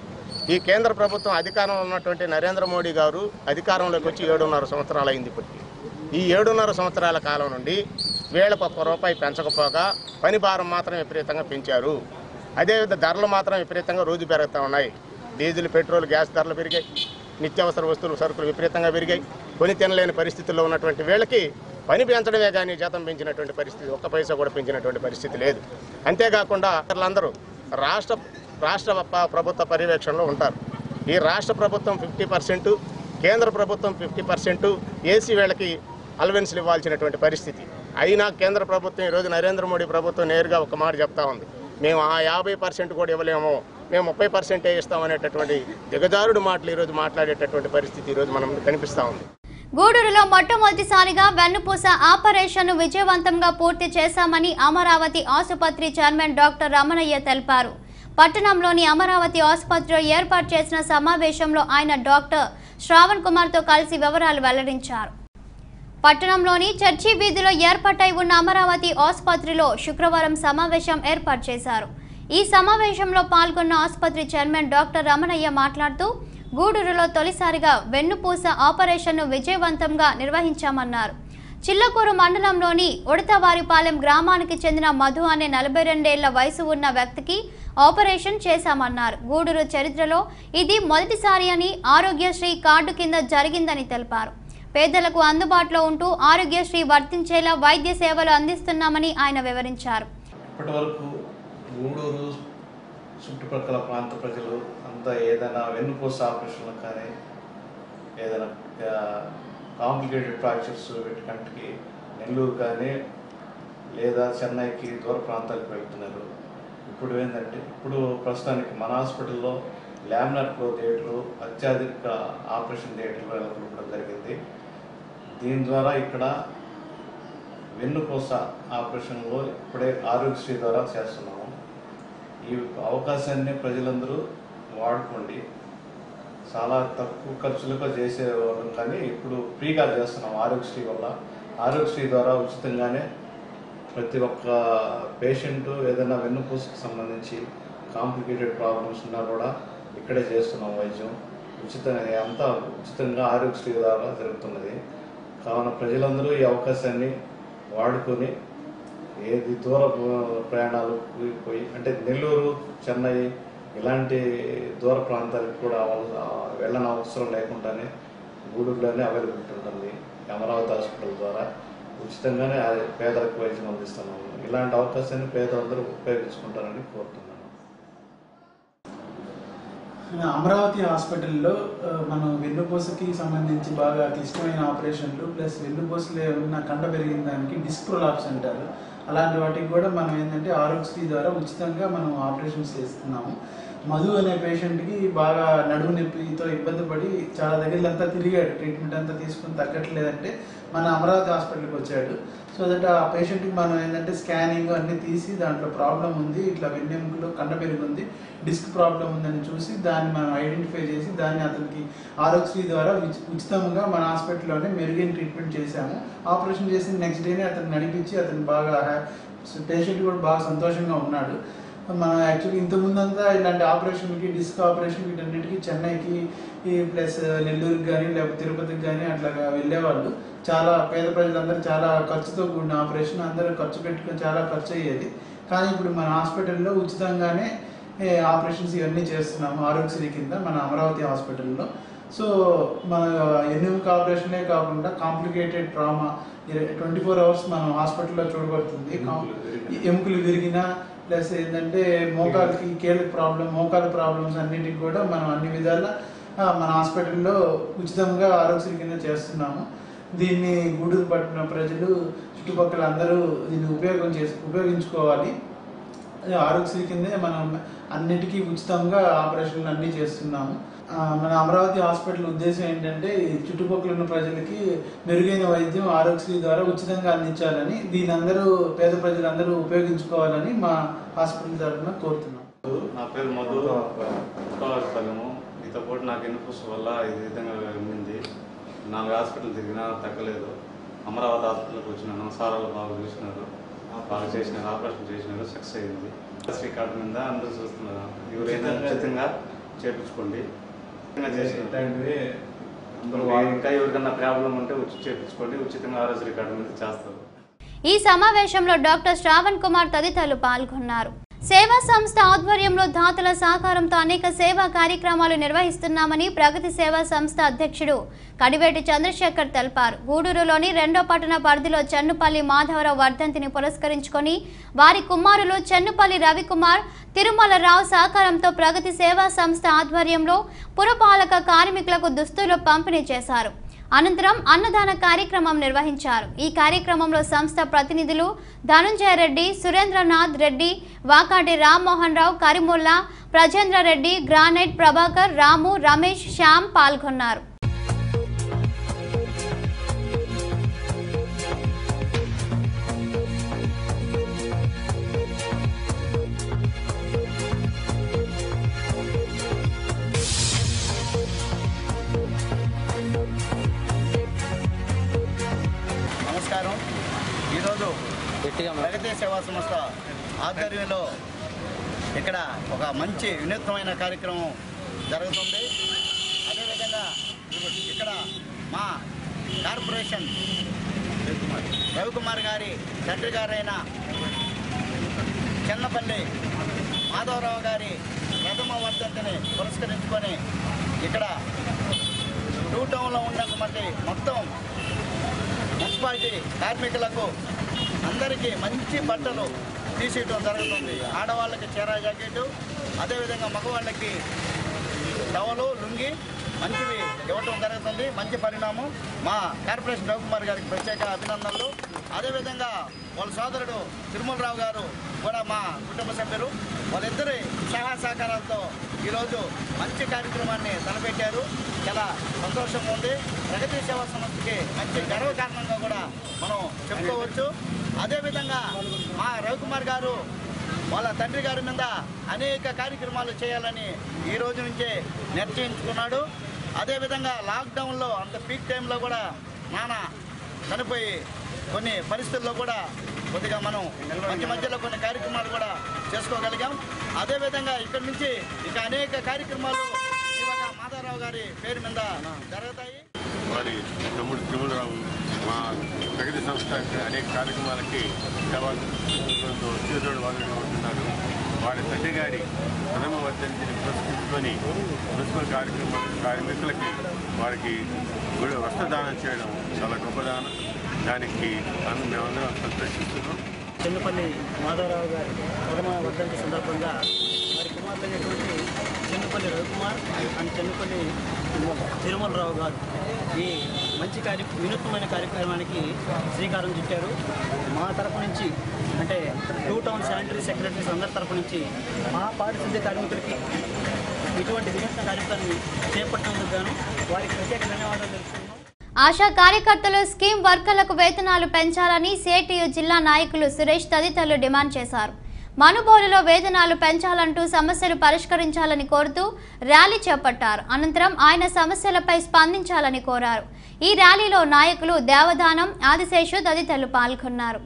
ఈ కేంద్ర ప్రభుత్వం అధికారంలో ఉన్నటువంటి నరేంద్ర మోడీ గారు అధికారంలోకి వచ్చి ఏడున్నర సంవత్సరాలు అయింది. ఇప్పటికి ఈ ఏడున్నర సంవత్సరాల కాలం నుండి వీళ్ళకు ఒక్క రూపాయి పెంచకపోగా పని భారం మాత్రం విపరీతంగా పెంచారు. అదేవిధంగా ధరలు మాత్రం విపరీతంగా రోజు పెరుగుతూ ఉన్నాయి. డీజిల్, పెట్రోల్, గ్యాస్ ధరలు పెరిగాయి. నిత్యావసర వస్తువులు, సరుకులు విపరీతంగా పెరిగాయి. కొని తినలేని పరిస్థితుల్లో ఉన్నటువంటి వీళ్ళకి పని పెంచడమే కానీ జీతం పెంచినటువంటి పరిస్థితి, ఒక్క పైసా కూడా పెంచినటువంటి పరిస్థితి లేదు. అంతేకాకుండా వాళ్ళందరూ రాష్ట్ర రాష్ట్ర ప్రభుత్వ పర్యవేక్షణలో ఉంటారు. ఈ రాష్ట్ర ప్రభుత్వం ఫిఫ్టీ పర్సెంట్, కేంద్ర ప్రభుత్వం ఫిఫ్టీ పర్సెంట్ ఏసీ వీళ్ళకి అలవెన్స్లు ఇవ్వాల్సినటువంటి పరిస్థితి. అయినా కేంద్ర ప్రభుత్వం ఈరోజు నరేంద్ర మోడీ ప్రభుత్వం నేరుగా ఒక మాట చెప్తా ఉంది, మేము ఆ యాభై పర్సెంట్ కూడా ఇవ్వలేము, మేము ముప్పై పర్సెంటే ఇస్తామనేటటువంటి దిగజారుడు మాటలు ఈరోజు మాట్లాడేటటువంటి పరిస్థితి ఈరోజు మనం కనిపిస్తూ ఉంది.
గూడూరులో మొట్టమొదటిసారిగా వెన్నుపూస ఆపరేషన్ను విజయవంతంగా పూర్తి చేశామని అమరావతి ఆసుపత్రి చైర్మన్ డాక్టర్ రమణయ్య తెలిపారు. పట్టణంలోని అమరావతి ఆసుపత్రిలో ఏర్పాటు చేసిన సమావేశంలో ఆయన డాక్టర్ శ్రావణ్ కుమార్తో కలిసి వివరాలు వెల్లడించారు. పట్టణంలోని చర్చి వీధిలో ఏర్పాటై ఉన్న అమరావతి ఆసుపత్రిలో శుక్రవారం సమావేశం ఏర్పాటు చేశారు. ఈ సమావేశంలో పాల్గొన్న ఆసుపత్రి చైర్మన్ డాక్టర్ రమణయ్య మాట్లాడుతూ గూడూరులో తొలిసారిగా వెన్నుపూస ఆపరేషన్ను విజయవంతంగా నిర్వహించామన్నారు. చిల్లకూరు మండలంలోని ఉడతవారిపాలెం గ్రామానికి చెందిన మధు అనే నలభై రెండేళ్ల వయసు ఉన్న వ్యక్తికి ఆపరేషన్ చేశామన్నారు. గూడూరు చరిత్రలో ఇది మొదటిసారి అని ఆరోగ్యశ్రీ కార్డు కింద జరిగిందని తెలిపారు. పేదలకు అందుబాటులో ఉంటూ ఆరోగ్యశ్రీ వర్తించేలా వైద్య సేవలు అందిస్తున్నామని ఆయన వివరించారు.
ఇప్పటివరకు గూడూరు చుట్టుపక్కల ప్రాంత ప్రజలు అంతా ఏదైనా వెన్నుపూస ఆపరేషన్లు కానీ ఏదైనా కాంప్లికేటెడ్ ఫ్రాక్చర్స్ వీటికంటికి నెల్లూరు కానీ లేదా చెన్నైకి దూర ప్రాంతాలకు వెళ్తున్నారు. ఇప్పుడు ఏంటంటే ఇప్పుడు ప్రస్తుతానికి మన హాస్పిటల్లో లామినార్ ఫ్లో థియేటరు అత్యాధునిక ఆపరేషన్ థియేటర్లో వెళ్ళడం జరిగింది. దీని ద్వారా ఇక్కడ వెన్నుపూస ఆపరేషన్లో ఇప్పుడే ఆరోగ్యశ్రీ ద్వారా చేస్తున్నాము. ఈ అవకాశాన్ని ప్రజలందరూ వాడుకోండి. చాలా తక్కువ ఖర్చులతో చేసేవాళ్ళం కానీ ఇప్పుడు ఫ్రీగా చేస్తున్నాం ఆరోగ్యశ్రీ వల్ల. ఆరోగ్యశ్రీ ద్వారా ఉచితంగానే ప్రతి ఒక్క పేషెంట్ ఏదైనా వెన్నుపూసకు సంబంధించి కాంప్లికేటెడ్ ప్రాబ్లమ్స్ ఉన్నా కూడా ఇక్కడే చేస్తున్నాం వైద్యం. ఉచితంగా అంతా ఉచితంగా ఆరోగ్యశ్రీ ద్వారా జరుగుతున్నది. కావున ప్రజలందరూ ఈ అవకాశాన్ని వాడుకొని ఏది దూర ప్రయాణాలు పోయి అంటే నెల్లూరు, చెన్నై ఇలాంటి దూర ప్రాంతాలకు కూడా వెళ్ళని అవసరం లేకుండానే గూడూరులోనే అవైలబిలిటీ ఉంటుంది. అమరావతి హాస్పిటల్ ద్వారా ఉచితంగానే పేదలకు వైద్యం అందిస్తున్నాము. ఇలాంటి అవకాశాన్ని పేదలందరూ ఉపయోగించుకుంటారని కోరుతున్నాను.
అమరావతి హాస్పిటల్లో మనం వెన్నుపూసకి సంబంధించి బాగా క్లిష్టమైన ఆపరేషన్లు ప్లస్ వెన్నుపూసలో ఉన్న కండ పెరిగిన దానికి డిస్క్ ప్రొలాప్స్ అంటారు. అలాంటి వాటికి కూడా మనం ఏంటంటే ఆరోగ్యశ్రీ ద్వారా ఉచితంగా మనం ఆపరేషన్స్ చేస్తున్నాము. మధు అనే పేషెంట్కి బాగా నడుము నొప్పితో ఇబ్బంది పడి చాలా దగ్గరలంతా తిరిగాడు, ట్రీట్మెంట్ అంతా తీసుకుని తగ్గట్లేదంటే మన అమరావతి హాస్పిటల్కి వచ్చాడు. సో దట్ ఆ పేషెంట్కి మనం ఏంటంటే స్కానింగ్ అన్నీ తీసి దాంట్లో ప్రాబ్లం ఉంది, ఇట్లా వెన్నెముకలో కండ పెరుగుంది, డిస్క్ ప్రాబ్లం ఉందని చూసి దాన్ని మనం ఐడెంటిఫై చేసి దాన్ని అతనికి ఆరోగ్యశ్రీ ద్వారా ఉచితంగా మన హాస్పిటల్లోనే మెరుగైన ట్రీట్మెంట్ చేశాము. ఆపరేషన్ చేసిన నెక్స్ట్ డేనే అతను నడిపించి అతను బాగా పేషెంట్ కూడా బాగా సంతోషంగా ఉన్నాడు. మనం యాక్చువల్లీ ఇంతకుముందంతా ఇలాంటి ఆపరేషన్కి డిస్క్ ఆపరేషన్ వీటన్నిటికీ చెన్నైకి ప్లస్ నెల్లూరుకి కానీ లేకపోతే తిరుపతికి కానీ అట్లాగా వెళ్ళేవాళ్ళు. చాలా పేద ప్రజలందరూ చాలా ఖర్చుతో కూడిన ఆపరేషన్, అందరూ ఖర్చు పెట్టుకుని చాలా ఖర్చు అయ్యేది. కానీ ఇప్పుడు మన హాస్పిటల్లో ఉచితంగానే ఆపరేషన్స్ ఇవన్నీ చేస్తున్నాము ఆరోగ్యశ్రీ కింద మన అమరావతి హాస్పిటల్లో. సో మన ఎన్నుముక ఆపరేషనే కాకుండా complicated trauma twenty four hours మనం హాస్పిటల్లో చూడబడుతుంది. ఎముకలు విరిగినా ప్లస్ ఏంటంటే మోకాలకి కీళ్ళకి ప్రాబ్లం, మోకాల ప్రాబ్లమ్స్ అన్నిటికి కూడా మనం అన్ని విధాల మన హాస్పిటల్లో ఉచితంగా ఆరోగ్యశ్రీ కింద చేస్తున్నాము. దీన్ని గూడూరు పట్టిన ప్రజలు చుట్టుపక్కల అందరూ దీన్ని ఉపయోగం చేసి ఉపయోగించుకోవాలి. ఆరోగ్యశ్రీ కిందే మనం అన్నిటికీ ఉచితంగా ఆపరేషన్లు అన్నీ చేస్తున్నాము. మన అమరావతి హాస్పిటల్ ఉద్దేశం ఏంటంటే చుట్టుపక్కల ఉన్న ప్రజలకి మెరుగైన వైద్యం ఆరోగ్యశ్రీ ద్వారా ఉచితంగా అందించాలని, దీని అందరూ పేద ప్రజలందరూ ఉపయోగించుకోవాలని మా హాస్పిటల్ తరఫున కోరుతున్నాం.
నా పేరు మధు, పుట్టవారిపల్లెము. మీతో పాటు నాకు వెన్నుపూస వల్ల ఈ విధంగా ఉండింది. నాలుగు హాస్పిటల్ తిరిగినా తగ్గలేదు. అమరావతి హాస్పిటల్కి వచ్చినాను, సారాలు బాగా చూసినారు, బాగా చేసినారు, ఆపరేషన్ చేసినారు, సక్సెస్ అయింది. శ్రీ కార్డు మీద అందరూ చూస్తున్నారు. ఎవరైనా ఉచితంగా చేయించుకోండి. ఇంకా ఎవరికన్నా ప్రాబ్లం ఉంటే వచ్చి చేయించుకోండి. ఉచితంగా ఆరోగ్య కార్డు మీద చేస్తారు.
ఈ సమావేశంలో డాక్టర్ శ్రావణ్ కుమార్ తదితరులు పాల్గొన్నారు. సేవా సంస్థ ఆధ్వర్యంలో దాతల సహకారంతో అనేక సేవా కార్యక్రమాలు నిర్వహిస్తున్నామని ప్రగతి సేవా సంస్థ అధ్యక్షుడు కడివేటి చంద్రశేఖర్ తెలిపారు. గూడూరులోని రెండో పట్టణ పరిధిలో చెన్నుపల్లి మాధవరావు వర్ధంతిని పురస్కరించుకొని వారి కుమారులు చెన్నుపల్లి రవికుమార్, తిరుమల రావు సహకారంతో ప్రగతి సేవా సంస్థ ఆధ్వర్యంలో పురపాలక కార్మికులకు దుస్తులు పంపిణీ చేశారు. అనంతరం అన్నదాన కార్యక్రమం నిర్వహించారు. ఈ కార్యక్రమంలో సంస్థ ప్రతినిధులు ధనుంజయ రెడ్డి, సురేంద్రనాథ్ రెడ్డి, వాకాటి రామ్మోహన్ రావు, కరిముల్లా, ప్రజేంద్ర రెడ్డి, గ్రానైట్ ప్రభాకర్, రాము, రమేష్, శ్యామ్ పాల్గొన్నారు.
ఈరోజు ప్రగతి సేవా సంస్థ ఆధ్వర్యంలో ఇక్కడ ఒక మంచి వినూత్నమైన కార్యక్రమం జరుగుతుంది. అదేవిధంగా ఇక్కడ మా కార్పొరేషన్ రవికుమార్ గారి తండ్రి గారైన చెన్నపల్లి మాధవరావు గారి ప్రథమ వర్ధంతిని పురస్కరించుకొని ఇక్కడ టూ టౌన్లో ఉన్నటువంటి మొత్తం మున్సిపాలిటీ కార్మికులకు అందరికీ మంచి బట్టలు తీసేయడం జరుగుతుంది. ఆడవాళ్ళకి చీర జాకెట్, అదేవిధంగా మగవాళ్ళకి టవలు, లుంగి మంచివి ఇవ్వటం జరుగుతుంది. మంచి పరిణామం. మా కార్పొరేషన్ రవికుమార్ గారికి ప్రత్యేక అభినందనలు. అదేవిధంగా వాళ్ళ సోదరుడు తిరుమలరావు గారు కూడా మా కుటుంబ సభ్యులు, వాళ్ళిద్దరి సహాయ సహకారాలతో ఈరోజు మంచి కార్యక్రమాన్ని తలపెట్టారు. చాలా సంతోషంగా ఉంది. ప్రగతి సేవా సంస్థకి మంచి గర్వకారణంగా కూడా మనం చెప్పుకోవచ్చు. అదేవిధంగా మా రవికుమార్ గారు వాళ్ళ తండ్రి గారి మీద అనేక కార్యక్రమాలు చేయాలని ఈ రోజు నుంచే నిర్ణయించుకున్నాడు. అదేవిధంగా లాక్డౌన్లో అంత పీక్ టైంలో కూడా నాన్న చనిపోయి కొన్ని పరిస్థితుల్లో కూడా కొద్దిగా మనం మధ్య మధ్యలో కొన్ని కార్యక్రమాలు కూడా చేసుకోగలిగాం. అదేవిధంగా ఇక్కడి నుంచి ఇక అనేక కార్యక్రమాలు ఇవాళ మాధవరావు గారి పేరు మీద జరుగుతాయి.
వారి తమ్ముడు తిరుమలరావు మా ప్రగతి సంస్థ అనేక కార్యక్రమాలకి చేతుడు వాళ్ళు ఉంటున్నారు. వారి తండ్రి గారి ప్రథమ వర్ధంతిని పురస్కరించుకొని మున్సిపల్ కార్యక్రమ కార్మికులకి వారికి వస్త్రదానం చేయడం చాలా గొప్పదానం. దానికి మేమందరం సంతోషిస్తున్నాం.
చెన్నపల్లి మాధవరావు గారి ప్రథమ వర్ధంతి సందర్భంగా వారి కుమార్తె అయినటువంటి చెన్నుపల్లి రవికుమార్ అండ్ చెన్నుపల్లి తిరుమలరావు గారు ఈ మంచి కార్య వినూత్నమైన కార్యక్రమానికి శ్రీకారం చుట్టారు. మా తరపు నుంచి అంటే టూ టౌన్ శానిటరీ సెక్రటరీస్ అందరి తరపు నుంచి మా పారిశుద్ధ్య కార్మికులకి ఇటువంటి వినూత్న కార్యక్రమాన్ని చేపట్టినందుకు గాను వారికి ప్రత్యేక ధన్యవాదాలు తెలుపుతున్నాం.
ఆశా కార్యకర్తలు స్కీమ్ వర్కర్లకు వేతనాలు పెంచాలని సిఐటియు జిల్లా నాయకులు సురేష్ తదితరులు డిమాండ్ చేశారు. మనుబోలులో వేతనాలు పెంచాలంటూ సమస్యలు పరిష్కరించాలని కోరుతూ ర్యాలీ చేపట్టారు. అనంతరం ఆయన సమస్యలపై స్పందించాలని కోరారు. ఈ ర్యాలీలో నాయకులు దేవదానం, ఆదిశేషు తదితరులు పాల్గొన్నారు.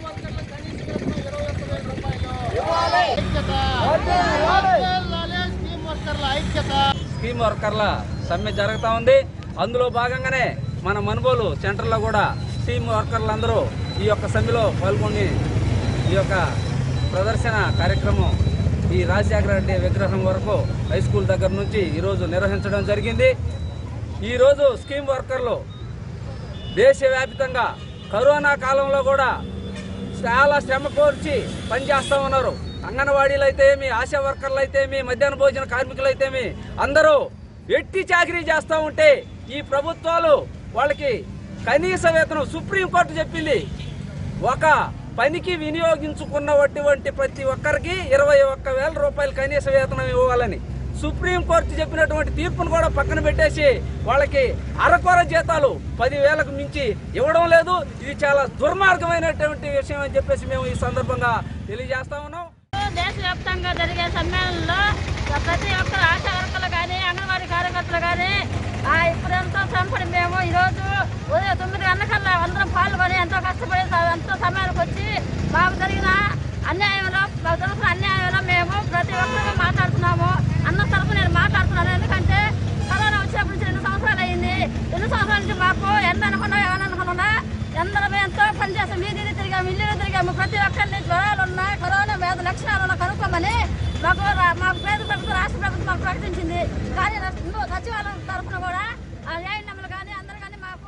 స్కీమ్ వర్కర్ల సమ్మె జరుగుతూ ఉంది. అందులో భాగంగానే మన మనుబోలు సెంటర్లో కూడా స్కీమ్ వర్కర్లందరూ ఈ యొక్క సమ్మెలో పాల్గొని ఈ యొక్క ప్రదర్శన కార్యక్రమం ఈ రాజశేఖర రెడ్డి విగ్రహం వరకు హై స్కూల్ దగ్గర నుంచి ఈరోజు నిర్వహించడం జరిగింది. ఈరోజు స్కీమ్ వర్కర్లు దేశవ్యాప్తంగా కరోనా కాలంలో కూడా చాలా శ్రమ కోర్చి పనిచేస్తూ ఉన్నారు. అంగన్వాడీలు అయితే ఏమి, ఆశా వర్కర్లు అయితే ఏమి, మధ్యాహ్న భోజన కార్మికులు అయితే ఏమి అందరూ ఎట్టి చాకరీ చేస్తూ ఉంటే ఈ ప్రభుత్వాలు వాళ్ళకి కనీస వేతనం సుప్రీంకోర్టు చెప్పింది ఒక పనికి వినియోగించుకున్నటువంటి ప్రతి ఒక్కరికి ఇరవై ఒక్క వేల రూపాయలు కనీస వేతనం ఇవ్వాలని సుప్రీంకోర్టు చెప్పినటువంటి తీర్పును కూడా పక్కన పెట్టేసి వాళ్ళకి అరకొర జీతాలు పదివేలకు మించి ఇవ్వడం లేదు. ఇది చాలా దుర్మార్గమైనటువంటి విషయం అని చెప్పేసి మేము ఈ సందర్భంగా తెలియజేస్తా ఉన్నాం.
దేశవ్యాప్తంగా జరిగే సమ్మేళనంలో ప్రతి ఒక్కరు ఆశా వర్కర్లు కానీ అంగన్వాడీ కార్యకర్తలు కానీ ఇప్పుడు ఎంతో శ్రమపడి మేము ఈరోజు ఉదయం తొమ్మిది గంటలకల్లా అందరం పాల్గొని ఎంతో కష్టపడి ఎంతో సమయానికి వచ్చి మాకు జరిగిన అన్యాయంలో మాకు జరుగుతున్న అన్యాయంలో మేము ప్రతి ఒక్కరూ మాట్లాడుతున్నాము. అన్న తరపు నేను మాట్లాడుతున్నాను. ఎందుకంటే కరోనా వచ్చినప్పటి నుంచి రెండు సంవత్సరాలు అయింది. రెండు సంవత్సరాల నుంచి మాకు ఎంత అనుకున్నా ఏమని అనుకున్నా ఎందరమే ఎంతో పనిచేస్తాం. వీధిని తిరిగాము, ఇల్లు తిరిగాము. ప్రతి ఒక్కరిని జ్వరాలు ఉన్నాయి, కరోనా వ్యాధ లక్షణాలు ఉన్నాయి కనుక్కోమని మాకు మాకు కేంద్ర ప్రభుత్వం రాష్ట్ర ప్రభుత్వం మాకు ప్రకటించింది. కానీ సచివాలయం తరఫున కూడా న్యాయనమ్మలు కానీ అందరూ కానీ మాకు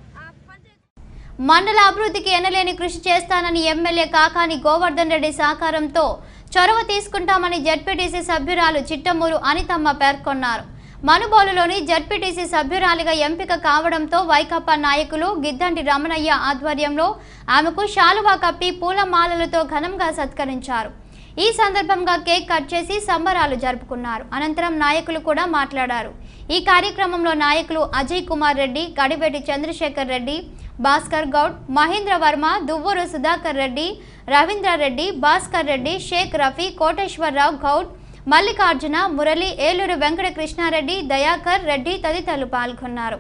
మండల అభివృద్ధికి ఎనలేని కృషి చేస్తానని ఎమ్మెల్యే కాకాని గోవర్ధన్ రెడ్డి సహకారంతో చొరవ తీసుకుంటామని జెడ్పీటీసీ సభ్యురాలు చిట్టమూరు అనితమ్మ పేర్కొన్నారు. మనుబోలులోని జెడ్పీటీసీ సభ్యురాలిగా ఎంపిక కావడంతో వైకాపా నాయకులు గిద్దంటి రమణయ్య ఆధ్వర్యంలో ఆమెకు శాలువా కప్పి పూలమాలలతో ఘనంగా సత్కరించారు. ఈ సందర్భంగా కేక్ కట్ చేసి సంబరాలు జరుపుకున్నారు. అనంతరం నాయకులు కూడా మాట్లాడారు. ఈ కార్యక్రమంలో నాయకులు అజయ్ కుమార్ రెడ్డి, గడివేటి చంద్రశేఖర్ రెడ్డి, భాస్కర్ గౌడ్, మహేంద్ర వర్మ, దువ్వూరు సుధాకర్ రెడ్డి, రవీంద్రారెడ్డి, భాస్కర్ రెడ్డి, షేక్ రఫీ, కోటేశ్వరరావు గౌడ్, మల్లికార్జున, మురళి, ఏలూరు వెంకట కృష్ణారెడ్డి, దయాకర్ రెడ్డి తదితరులు పాల్గొన్నారు.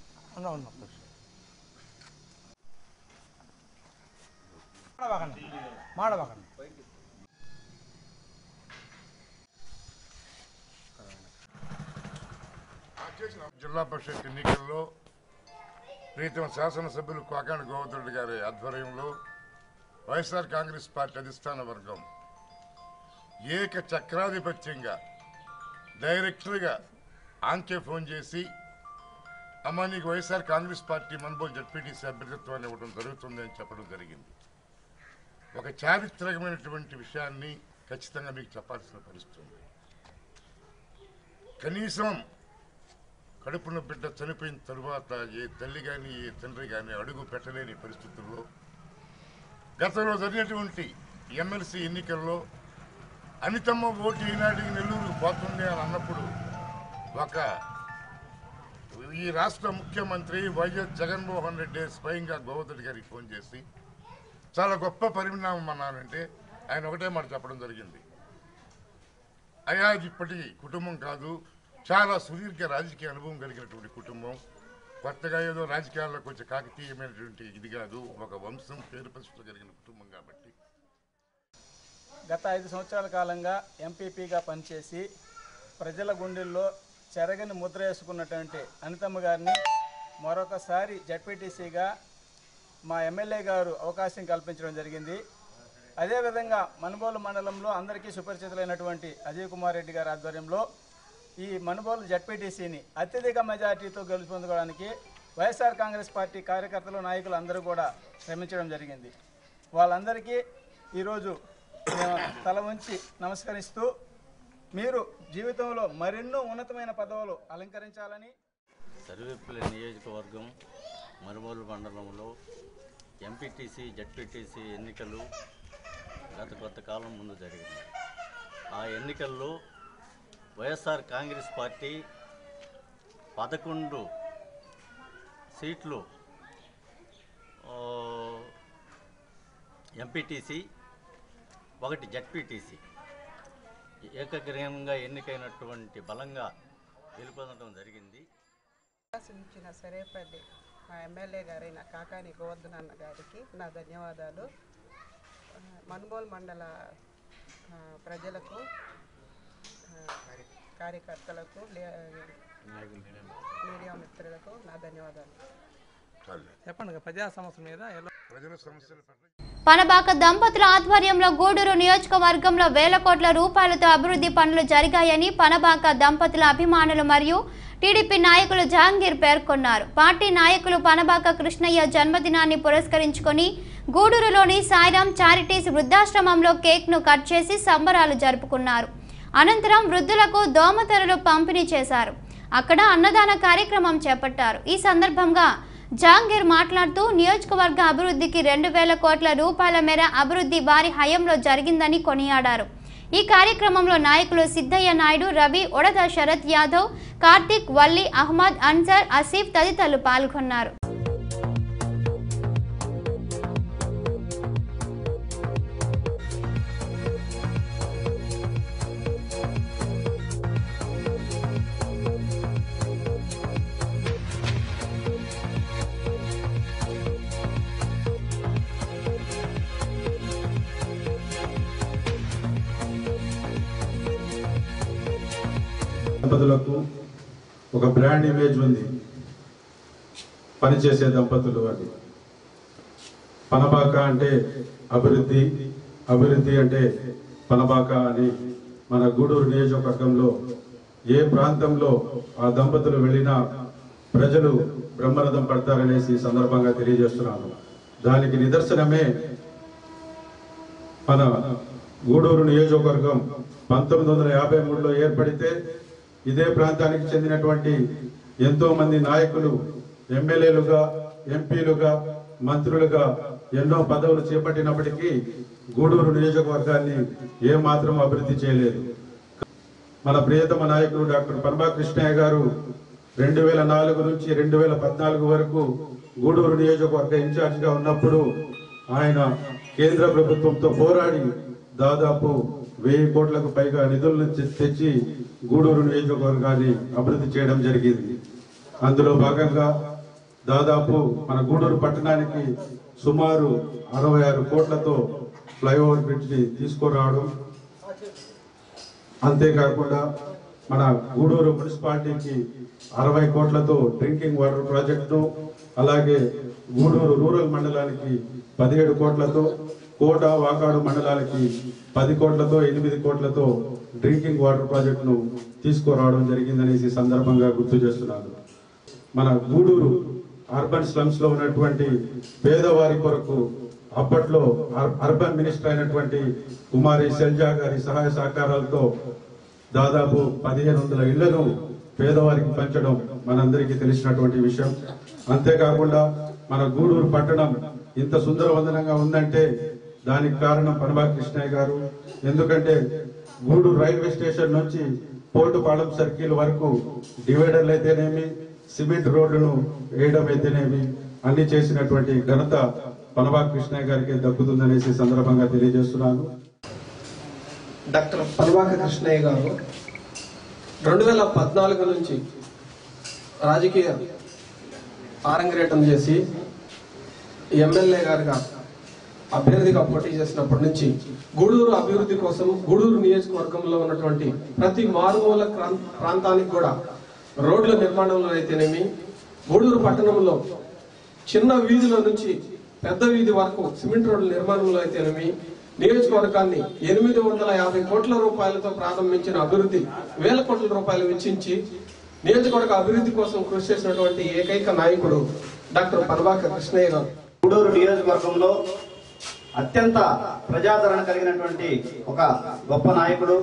జిల్లా పరిషత్ ఎన్నికల్లో ప్రీతం శాసనసభ్యులు కాకాని గోవర్ధన్ రెడ్డి గారి ఆధ్వర్యంలో వైఎస్ఆర్ కాంగ్రెస్ పార్టీ అధిష్టాన వర్గం ఏక చక్రాధిపత్యంగా డైరెక్టర్గా ఆంకే ఫోన్ చేసి అమ్మ నీకు YSR Congress party Manubolu ZPTC అభ్యర్థిత్వాన్ని ఇవ్వడం జరుగుతుంది అని చెప్పడం జరిగింది. ఒక చారిత్రకమైనటువంటి విషయాన్ని ఖచ్చితంగా మీకు చెప్పాల్సిన పరిస్థితి ఉంది. కనీసం కడుపున బిడ్డ చనిపోయిన తరువాత ఏ తల్లి కానీ ఏ తండ్రి కానీ అడుగు పెట్టలేని పరిస్థితుల్లో గతంలో జరిగినటువంటి ఎమ్మెల్సీ ఎన్నికల్లో అనితమ్మ ఓటు ఈనాటికి నెల్లూరుకు పోతుంది అని అన్నప్పుడు ఒక ఈ రాష్ట్ర ముఖ్యమంత్రి వైఎస్ జగన్మోహన్ రెడ్డి స్వయంగా గోవర్ధన్ గారికి ఫోన్ చేసి చాలా గొప్ప పరిణామం అన్నానంటే ఆయన ఒకటే మాట చెప్పడం జరిగింది. అయ్యా ఇప్పటి కుటుంబం కాదు, చాలా సుదీర్ఘ రాజకీయ అనుభవం కలిగినటువంటి కుటుంబం, కొత్తగా ఏదో రాజకీయాల్లోకి వచ్చే కాకతీయమైనటువంటి ఇది కాదు, ఒక వంశం పేరు ప్రతిష్ట కలిగిన కుటుంబం. కాబట్టి
గత ఐదు సంవత్సరాల కాలంగా ఎంపీపీగా పనిచేసి ప్రజల గుండెల్లో చెరగని ముద్ర వేసుకున్నటువంటి అనితమ్మ గారిని మరొకసారి జడ్పీటీసీగా మా ఎమ్మెల్యే గారు అవకాశం కల్పించడం జరిగింది. అదేవిధంగా మనుబోలు మండలంలో అందరికీ సుపరిచితులైనటువంటి అజయ్ కుమార్ రెడ్డి గారి ఆధ్వర్యంలో ఈ మనుబోలు జడ్పీటీసీని అత్యధిక మెజార్టీతో గెలుపొందుకోవడానికి వైఎస్ఆర్ కాంగ్రెస్ పార్టీ కార్యకర్తలు, నాయకులు అందరూ కూడా శ్రమించడం జరిగింది. వాళ్ళందరికీ ఈరోజు తల వంచి నమస్కరిస్తూ మీరు జీవితంలో మరెన్నో ఉన్నతమైన పదవులు అలంకరించాలని.
సర్వేపల్లి నియోజకవర్గం మరుమూలు మండలంలో ఎంపీటీసీ జడ్పీటీసీ ఎన్నికలు గత కొంత కాలం ముందు జరిగింది. ఆ ఎన్నికల్లో వైఎస్ఆర్ కాంగ్రెస్ పార్టీ పదకొండు సీట్లు ఎంపీటీసీ ఒకటి జడ్పీటీసీ ఏకగ్రీవంగా ఎన్నికైనటువంటి బలంగా గెలుపొందడం జరిగింది.
ఇచ్చిన సరేపల్లి మా ఎమ్మెల్యే గారైన కాకాని గోవర్ధనన్న గారికి నా ధన్యవాదాలు. మనుబోల్ మండల ప్రజలకు కార్యకర్తలకు మీడియా మిత్రులకు నా ధన్యవాదాలు.
చెప్పండి ప్రజా సమస్యల మీద ప్రజల సమస్యల
పనబాక దంపతుల ఆధ్వర్యంలో గూడూరు నియోజకవర్గంలో వేల కోట్ల రూపాయలతో అభివృద్ధి పనులు జరిగాయని పనబాక దంపతుల అభిమానులు మరియు టీడీపీ నాయకులు జహాంగీర్ పేర్కొన్నారు. పార్టీ నాయకులు పనబాక కృష్ణయ్య జన్మదినాన్ని పురస్కరించుకొని గూడూరులోని సాయిరాం చారిటీస్ వృద్ధాశ్రమంలో కేక్ను కట్ చేసి సంబరాలు జరుపుకున్నారు. అనంతరం వృద్ధులకు దోమతెరలు పంపిణీ చేశారు. అక్కడ అన్నదాన కార్యక్రమం చేపట్టారు. ఈ సందర్భంగా జహాంగీర్ మాట్లాడుతూ నియోజకవర్గ అభివృద్ధికి రెండు వేల కోట్ల రూపాయల మేర అభివృద్ధి వారి హయాంలో జరిగిందని కొనియాడారు. ఈ కార్యక్రమంలో నాయకులు సిద్ధయ్య నాయుడు, రవి, ఒడద శరత్ యాదవ్, కార్తిక్, వల్లి, అహ్మద్, అన్సర్, ఆసిఫ్ తదితరులు పాల్గొన్నారు.
దంపతులకు ఒక బ్రాండ్ ఇమేజ్ ఉంది, పనిచేసే దంపతులు. అది పనబాక అంటే అభివృద్ధి, అభివృద్ధి అంటే పనబాక అని మన గూడూరు నియోజకవర్గంలో ఏ ప్రాంతంలో ఆ దంపతులు వెళ్ళినా ప్రజలు బ్రహ్మరథం పడతారనేసి సందర్భంగా తెలియజేస్తున్నాను. దానికి నిదర్శనమే మన గూడూరు నియోజకవర్గం పంతొమ్మిది వందల యాభై మూడులో ఏర్పడితే ఇదే ప్రాంతానికి చెందినటువంటి ఎంతో మంది నాయకులు ఎమ్మెల్యేలుగా, ఎంపీలుగా, మంత్రులుగా ఎన్నో పదవులు చేపట్టినప్పటికీ గూడూరు నియోజకవర్గాన్ని ఏమాత్రం అభివృద్ధి చేయలేదు. మన ప్రియతమ నాయకుడు డాక్టర్ పనబాక కృష్ణయ్య గారు రెండు వేల నాలుగు నుంచి రెండు వేల పద్నాలుగు వరకు గూడూరు నియోజకవర్గ ఇన్ఛార్జిగా ఉన్నప్పుడు ఆయన కేంద్ర ప్రభుత్వంతో పోరాడి దాదాపు వెయ్యి కోట్లకు పైగా నిధులను తెచ్చి గూడూరు నియోజకవర్గాన్ని అభివృద్ధి చేయడం జరిగింది. అందులో భాగంగా దాదాపు మన గూడూరు పట్టణానికి సుమారు అరవై ఆరు కోట్లతో ఫ్లైఓవర్ బ్రిడ్జ్ని తీసుకురావడం, అంతేకాకుండా మన గూడూరు మున్సిపాలిటీకి అరవై కోట్లతో డ్రింకింగ్ వాటర్ ప్రాజెక్టు, అలాగే గూడూరు రూరల్ మండలానికి పదిహేడు కోట్లతో, కోట వాకాడు మండలాలకి పది కోట్లతో ఎనిమిది కోట్లతో డ్రింకింగ్ వాటర్ ప్రాజెక్టును తీసుకురావడం జరిగిందనేసి సందర్భంగా గుర్తు చేస్తున్నాను. మన గూడూరు అర్బన్ స్లమ్స్ లో ఉన్నటువంటి పేదవారి కొరకు అప్పట్లో అర్బన్ మినిస్టర్ అయినటువంటి కుమారి శైలజా గారి సహాయ సహకారాలతో దాదాపు పదిహేను వందల ఇళ్లను పేదవారికి పంచడం మనందరికీ తెలిసినటువంటి విషయం. అంతేకాకుండా మన గూడూరు పట్టణం ఇంత సుందరవందనంగా ఉందంటే దానికి కారణం పనబాక కృష్ణయ్య గారు. ఎందుకంటే గూడూరు రైల్వే స్టేషన్ నుంచి పోటుపాలెం సర్కిల్ వరకు డివైడర్లు అయితేనేమి, సిమెంట్ రోడ్లను వేయడం అయితేనేమి అన్ని చేసినటువంటి ఘనత పనబాక కృష్ణయ్య గారికి దక్కుతుందనేసి సందర్భంగా తెలియజేస్తున్నాను.
డాక్టర్ పనబాక కృష్ణయ్య గారు రెండు వేల పద్నాలుగు నుంచి రాజకీయ ఆరంగరేటం చేసి ఎమ్మెల్యే గారుగా అభ్యర్థిగా పోటీ చేసినప్పటి నుంచి గూడూరు అభివృద్ధి కోసం గూడూరు నియోజకవర్గంలో ఉన్నటువంటి ప్రతి మారుమూల ప్రాంతానికి కూడా రోడ్ల నిర్మాణంలో అయితేనేమి, గూడూరు పట్టణంలో చిన్న వీధిలో నుంచి పెద్ద వీధి వరకు సిమెంట్ రోడ్ల నిర్మాణంలో అయితేనేమి, నియోజకవర్గాన్ని ఎనిమిది వందల యాభై కోట్ల రూపాయలతో ప్రారంభించిన అభివృద్ధి వేల కోట్ల రూపాయలు వెచ్చించి నియోజకవర్గ అభివృద్ధి కోసం కృషి చేసినటువంటి ఏకైక నాయకుడు డాక్టర్ పనబాక కృష్ణయ్య గారు.
గూడూరు నియోజకవర్గంలో అత్యంత ప్రజాదరణ కలిగినటువంటి ఒక గొప్ప నాయకుడు,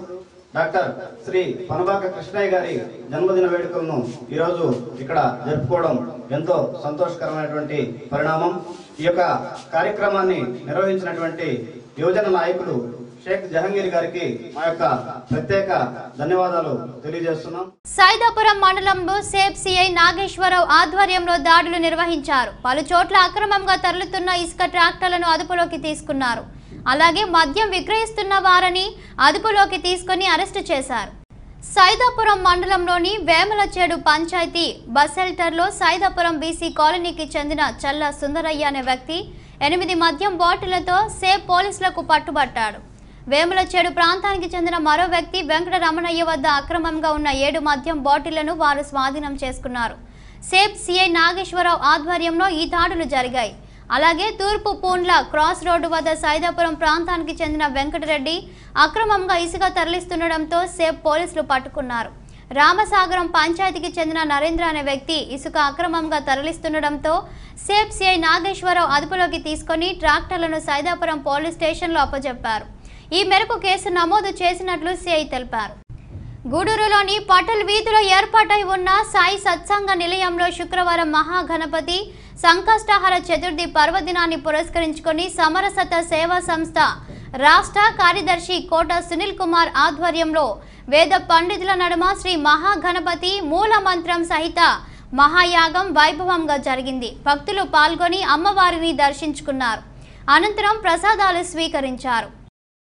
డాక్టర్ శ్రీ పనబాక కృష్ణయ్య గారి జన్మదిన వేడుకలను ఈరోజు ఇక్కడ జరుపుకోవడం ఎంతో సంతోషకరమైనటువంటి పరిణామం. ఈ యొక్క కార్యక్రమాన్ని నిర్వహించినటువంటి యువజన నాయకులు షేక్ జహంగీర్ గారికి మా యొక్క ప్రత్యేక ధన్యవాదాలు తెలియజేస్తున్నాం.
సైదాపురం మండలంలో సేఫ్ సిఐ నాగేశ్వరరావు ఆధ్వర్యంలో దాడులు నిర్వహించారు. పలు చోట్ల అక్రమంగా తరలుతున్న ఇసుక ట్రాక్టర్లను అదుపులోకి తీసుకున్నారు. అలాగే మద్యం విక్రయిస్తున్న వారిని అదుపులోకి తీసుకుని అరెస్టు చేశారు. సైదాపురం మండలంలోని వేమలచేడు పంచాయతీ బస్ షెల్టర్లో సైదాపురం బీసీ కాలనీకి చెందిన చల్ల సుందరయ్య అనే వ్యక్తి ఎనిమిది మద్యం బాటిళ్లతో సేఫ్ పోలీసులకు పట్టుబట్టాడు. వేములచేడు ప్రాంతానికి చెందిన మరో వ్యక్తి వెంకట రమణయ్య వద్ద అక్రమంగా ఉన్న ఏడు మద్యం బాటిళ్లను వారు స్వాధీనం చేసుకున్నారు. సేఫ్ సిఐ నాగేశ్వరరావు ఆధ్వర్యంలో ఈ దాడులు జరిగాయి. అలాగే తూర్పు పూండ్ల క్రాస్ రోడ్డు వద్ద సైదాపురం ప్రాంతానికి చెందిన వెంకటరెడ్డి అక్రమంగా ఇసుక తరలిస్తుండటంతో సేఫ్ పోలీసులు పట్టుకున్నారు. రామసాగరం పంచాయతీకి చెందిన నరేంద్ర అనే వ్యక్తి ఇసుక అక్రమంగా తరలిస్తుండటంతో సేఫ్ సిఐ నాగేశ్వరరావు అదుపులోకి తీసుకుని ట్రాక్టర్లను సైదాపురం పోలీస్ స్టేషన్లో అప్పజెప్పారు. ఈ మేరకు కేసు నమోదు చేసినట్లు సిఐ తెలిపారు. గూడూరులోని పటల్ వీధిలో ఏర్పాటై ఉన్న సాయి సత్సంగ నిలయంలో శుక్రవారం మహాగణపతి సంకష్టహర చతుర్థి పర్వదినాన్ని పురస్కరించుకొని సమరసత సేవా సంస్థ రాష్ట్ర కార్యదర్శి కోట సునీల్ కుమార్ ఆధ్వర్యంలో వేద పండితుల నడుమ శ్రీ మహాగణపతి మూల మంత్రం సహిత మహాయాగం వైభవంగా జరిగింది. భక్తులు పాల్గొని అమ్మవారిని దర్శించుకున్నారు. అనంతరం ప్రసాదాలు స్వీకరించారు.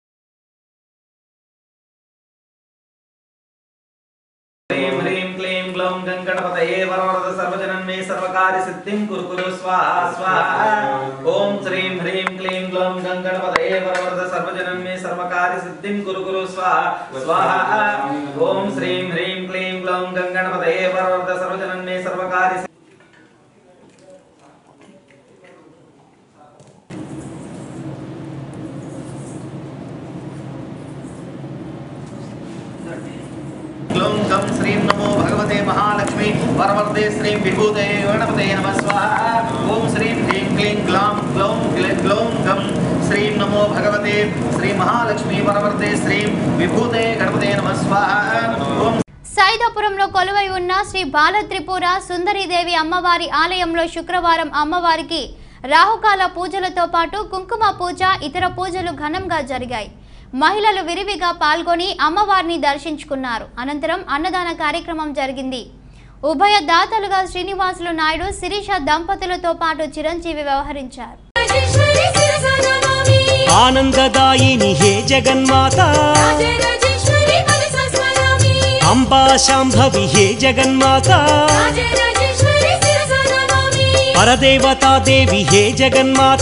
ह्रीं ह्रीं क्लीं ग्लौं गणपतये वरवरद सर्वजनन्मे सर्वकार्य सिद्धिं कुरु कुरु स्वाहा स्वाहा। ओम श्रीं ह्रीं क्लीं ग्लौं गणपतये वरवरद सर्वजनन्मे सर्वकार्य सिद्धिं कुरु कुरु स्वाहा स्वाहा। ओम श्रीं ह्रीं क्लीं ग्लौं गणपतये वरवरद सर्वजनन्मे सर्वकार्य गं श्रीं नमो भगवते महालक्ष्मी वरवरदे श्रीं विभूते गणपते नमः स्वाहा। ओम श्रीं ह्रीं क्लीं ग्लां ग्लौं ग्लौं गं श्रीं नमो भगवते श्री महालक्ष्मी वरवरदे श्रीं विभूते गणपते नमः स्वाहा। ओम
సైదాపురంలో కొలువై ఉన్న శ్రీ బాలత్రిపుర సుందరీదేవి అమ్మవారి ఆలయంలో శుక్రవారం అమ్మవారికి రాహుకాల పూజలతో పాటు కుంకుమ పూజ ఇతర పూజలు ఘనంగా జరిగాయి. మహిళలు విరివిగా పాల్గొని అమ్మవారిని దర్శించుకున్నారు. అనంతరం అన్నదాన కార్యక్రమం జరిగింది. ఉభయ దాతలుగా శ్రీనివాసులు నాయుడు శిరీష దంపతులతో పాటు చిరంజీవి వ్యవహరించారు.
ఆనందదాయిని హే జగన్మాత అంబా శాంభవి హే జగన్మాత పరదేవతా దేవి హే జగన్మాత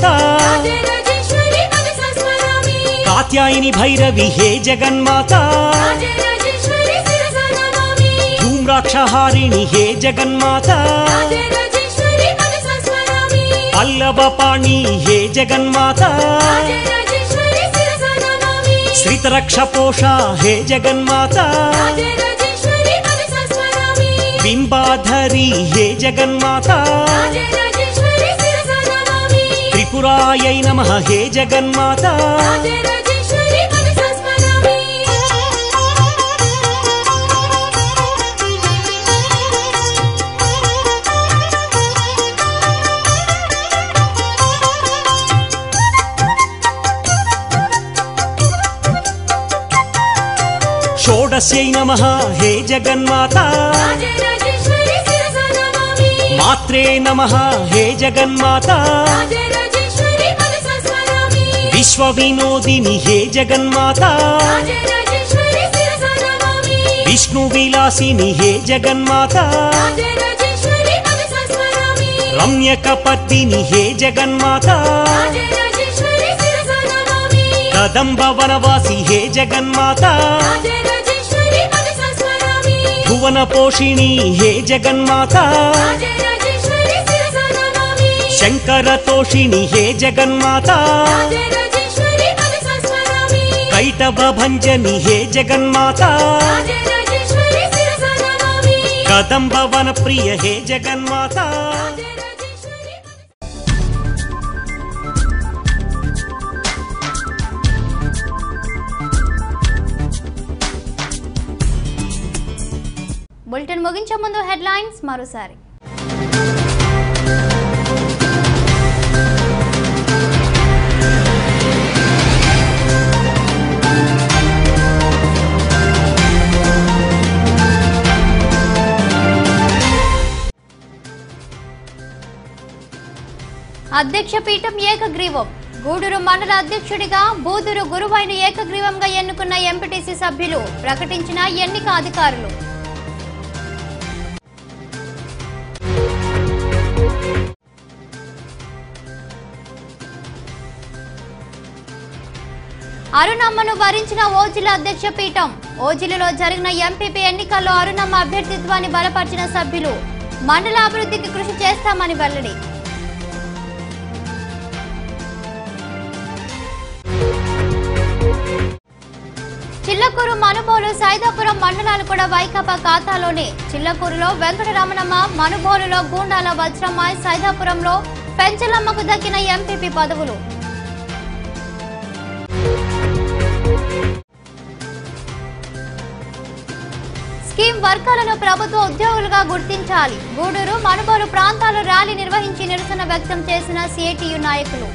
कात्यायनी भैरवी हे जगन्माता धूम्राक्षहारिणी हे जगन्माता पल्लवपाणि हे जगन्माता श्रितरक्षपोषा हे जगन्माता बिम्बाधरी हे जगन्माता त्रिपुरायै नमः हे जगन्माता षोडश्यै नमः हे जगन्माता मात्रे नमः हे जगन्माता विश्वविनोदिनी हे जगन्माता विष्णुविलासिनी हे जगन्माता रम्यकपर्दिनी हे जगन्माता कदम्बवनवासी हे जगन्माता भुवनपोषिणी हे जगन्माता शंकरतोषिणी हे जगन्माता कैटभभञ्जनी हे जगन्माता कदम्बवनप्रिय हे जगन्माता
బులెటిన్ ముగించే ముందు హెడ్లైన్స్ మరోసారి. అధ్యక్ష పీఠం ఏకగ్రీవం. గూడూరు మండల అధ్యక్షుడిగా బూదూరు గురువయ్యను ఏకగ్రీవంగా ఎన్నుకున్న ఎంపీటీసీ సభ్యులు, ప్రకటించిన ఎన్నిక అధికారులు. అరుణమ్మను వరించిన ఓజిల అధ్యక్ష పీఠం. ఓజిలలో జరిగిన ఎంపీపీ ఎన్నికల్లో అరుణమ్మ అభ్యర్థిత్వాన్ని బలపరిచిన సభ్యులు, మండల అభివృద్ధికి కృషి చేస్తామని వెల్లడి. చిల్లకూరు, మనుబోలు, సైదాపురం మండలాలు కూడా వైకాపా ఖాతాలోనే. చిల్లకూరులో వెంకటరమణమ్మ, మనుబోలులో గూండాల వజ్రమ్మ, సైదాపురంలో పెంచలమ్మకు దక్కిన ఎంపీపీ పదవులు. స్కీమ్ వర్కర్లను ప్రభుత్వ ఉద్యోగులుగా గుర్తించాలి. గూడూరు, మనుబోలు ప్రాంతాల్లో ర్యాలీ నిర్వహించి నిరసన వ్యక్తం చేసిన సిఐటియు నాయకులు.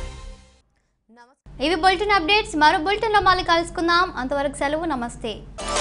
ఇవి బులెటిన్ అప్డేట్స్. మరో బులెటిన్లో మళ్ళీ కలుసుకుందాం. అంతవరకు సెలవు. నమస్తే.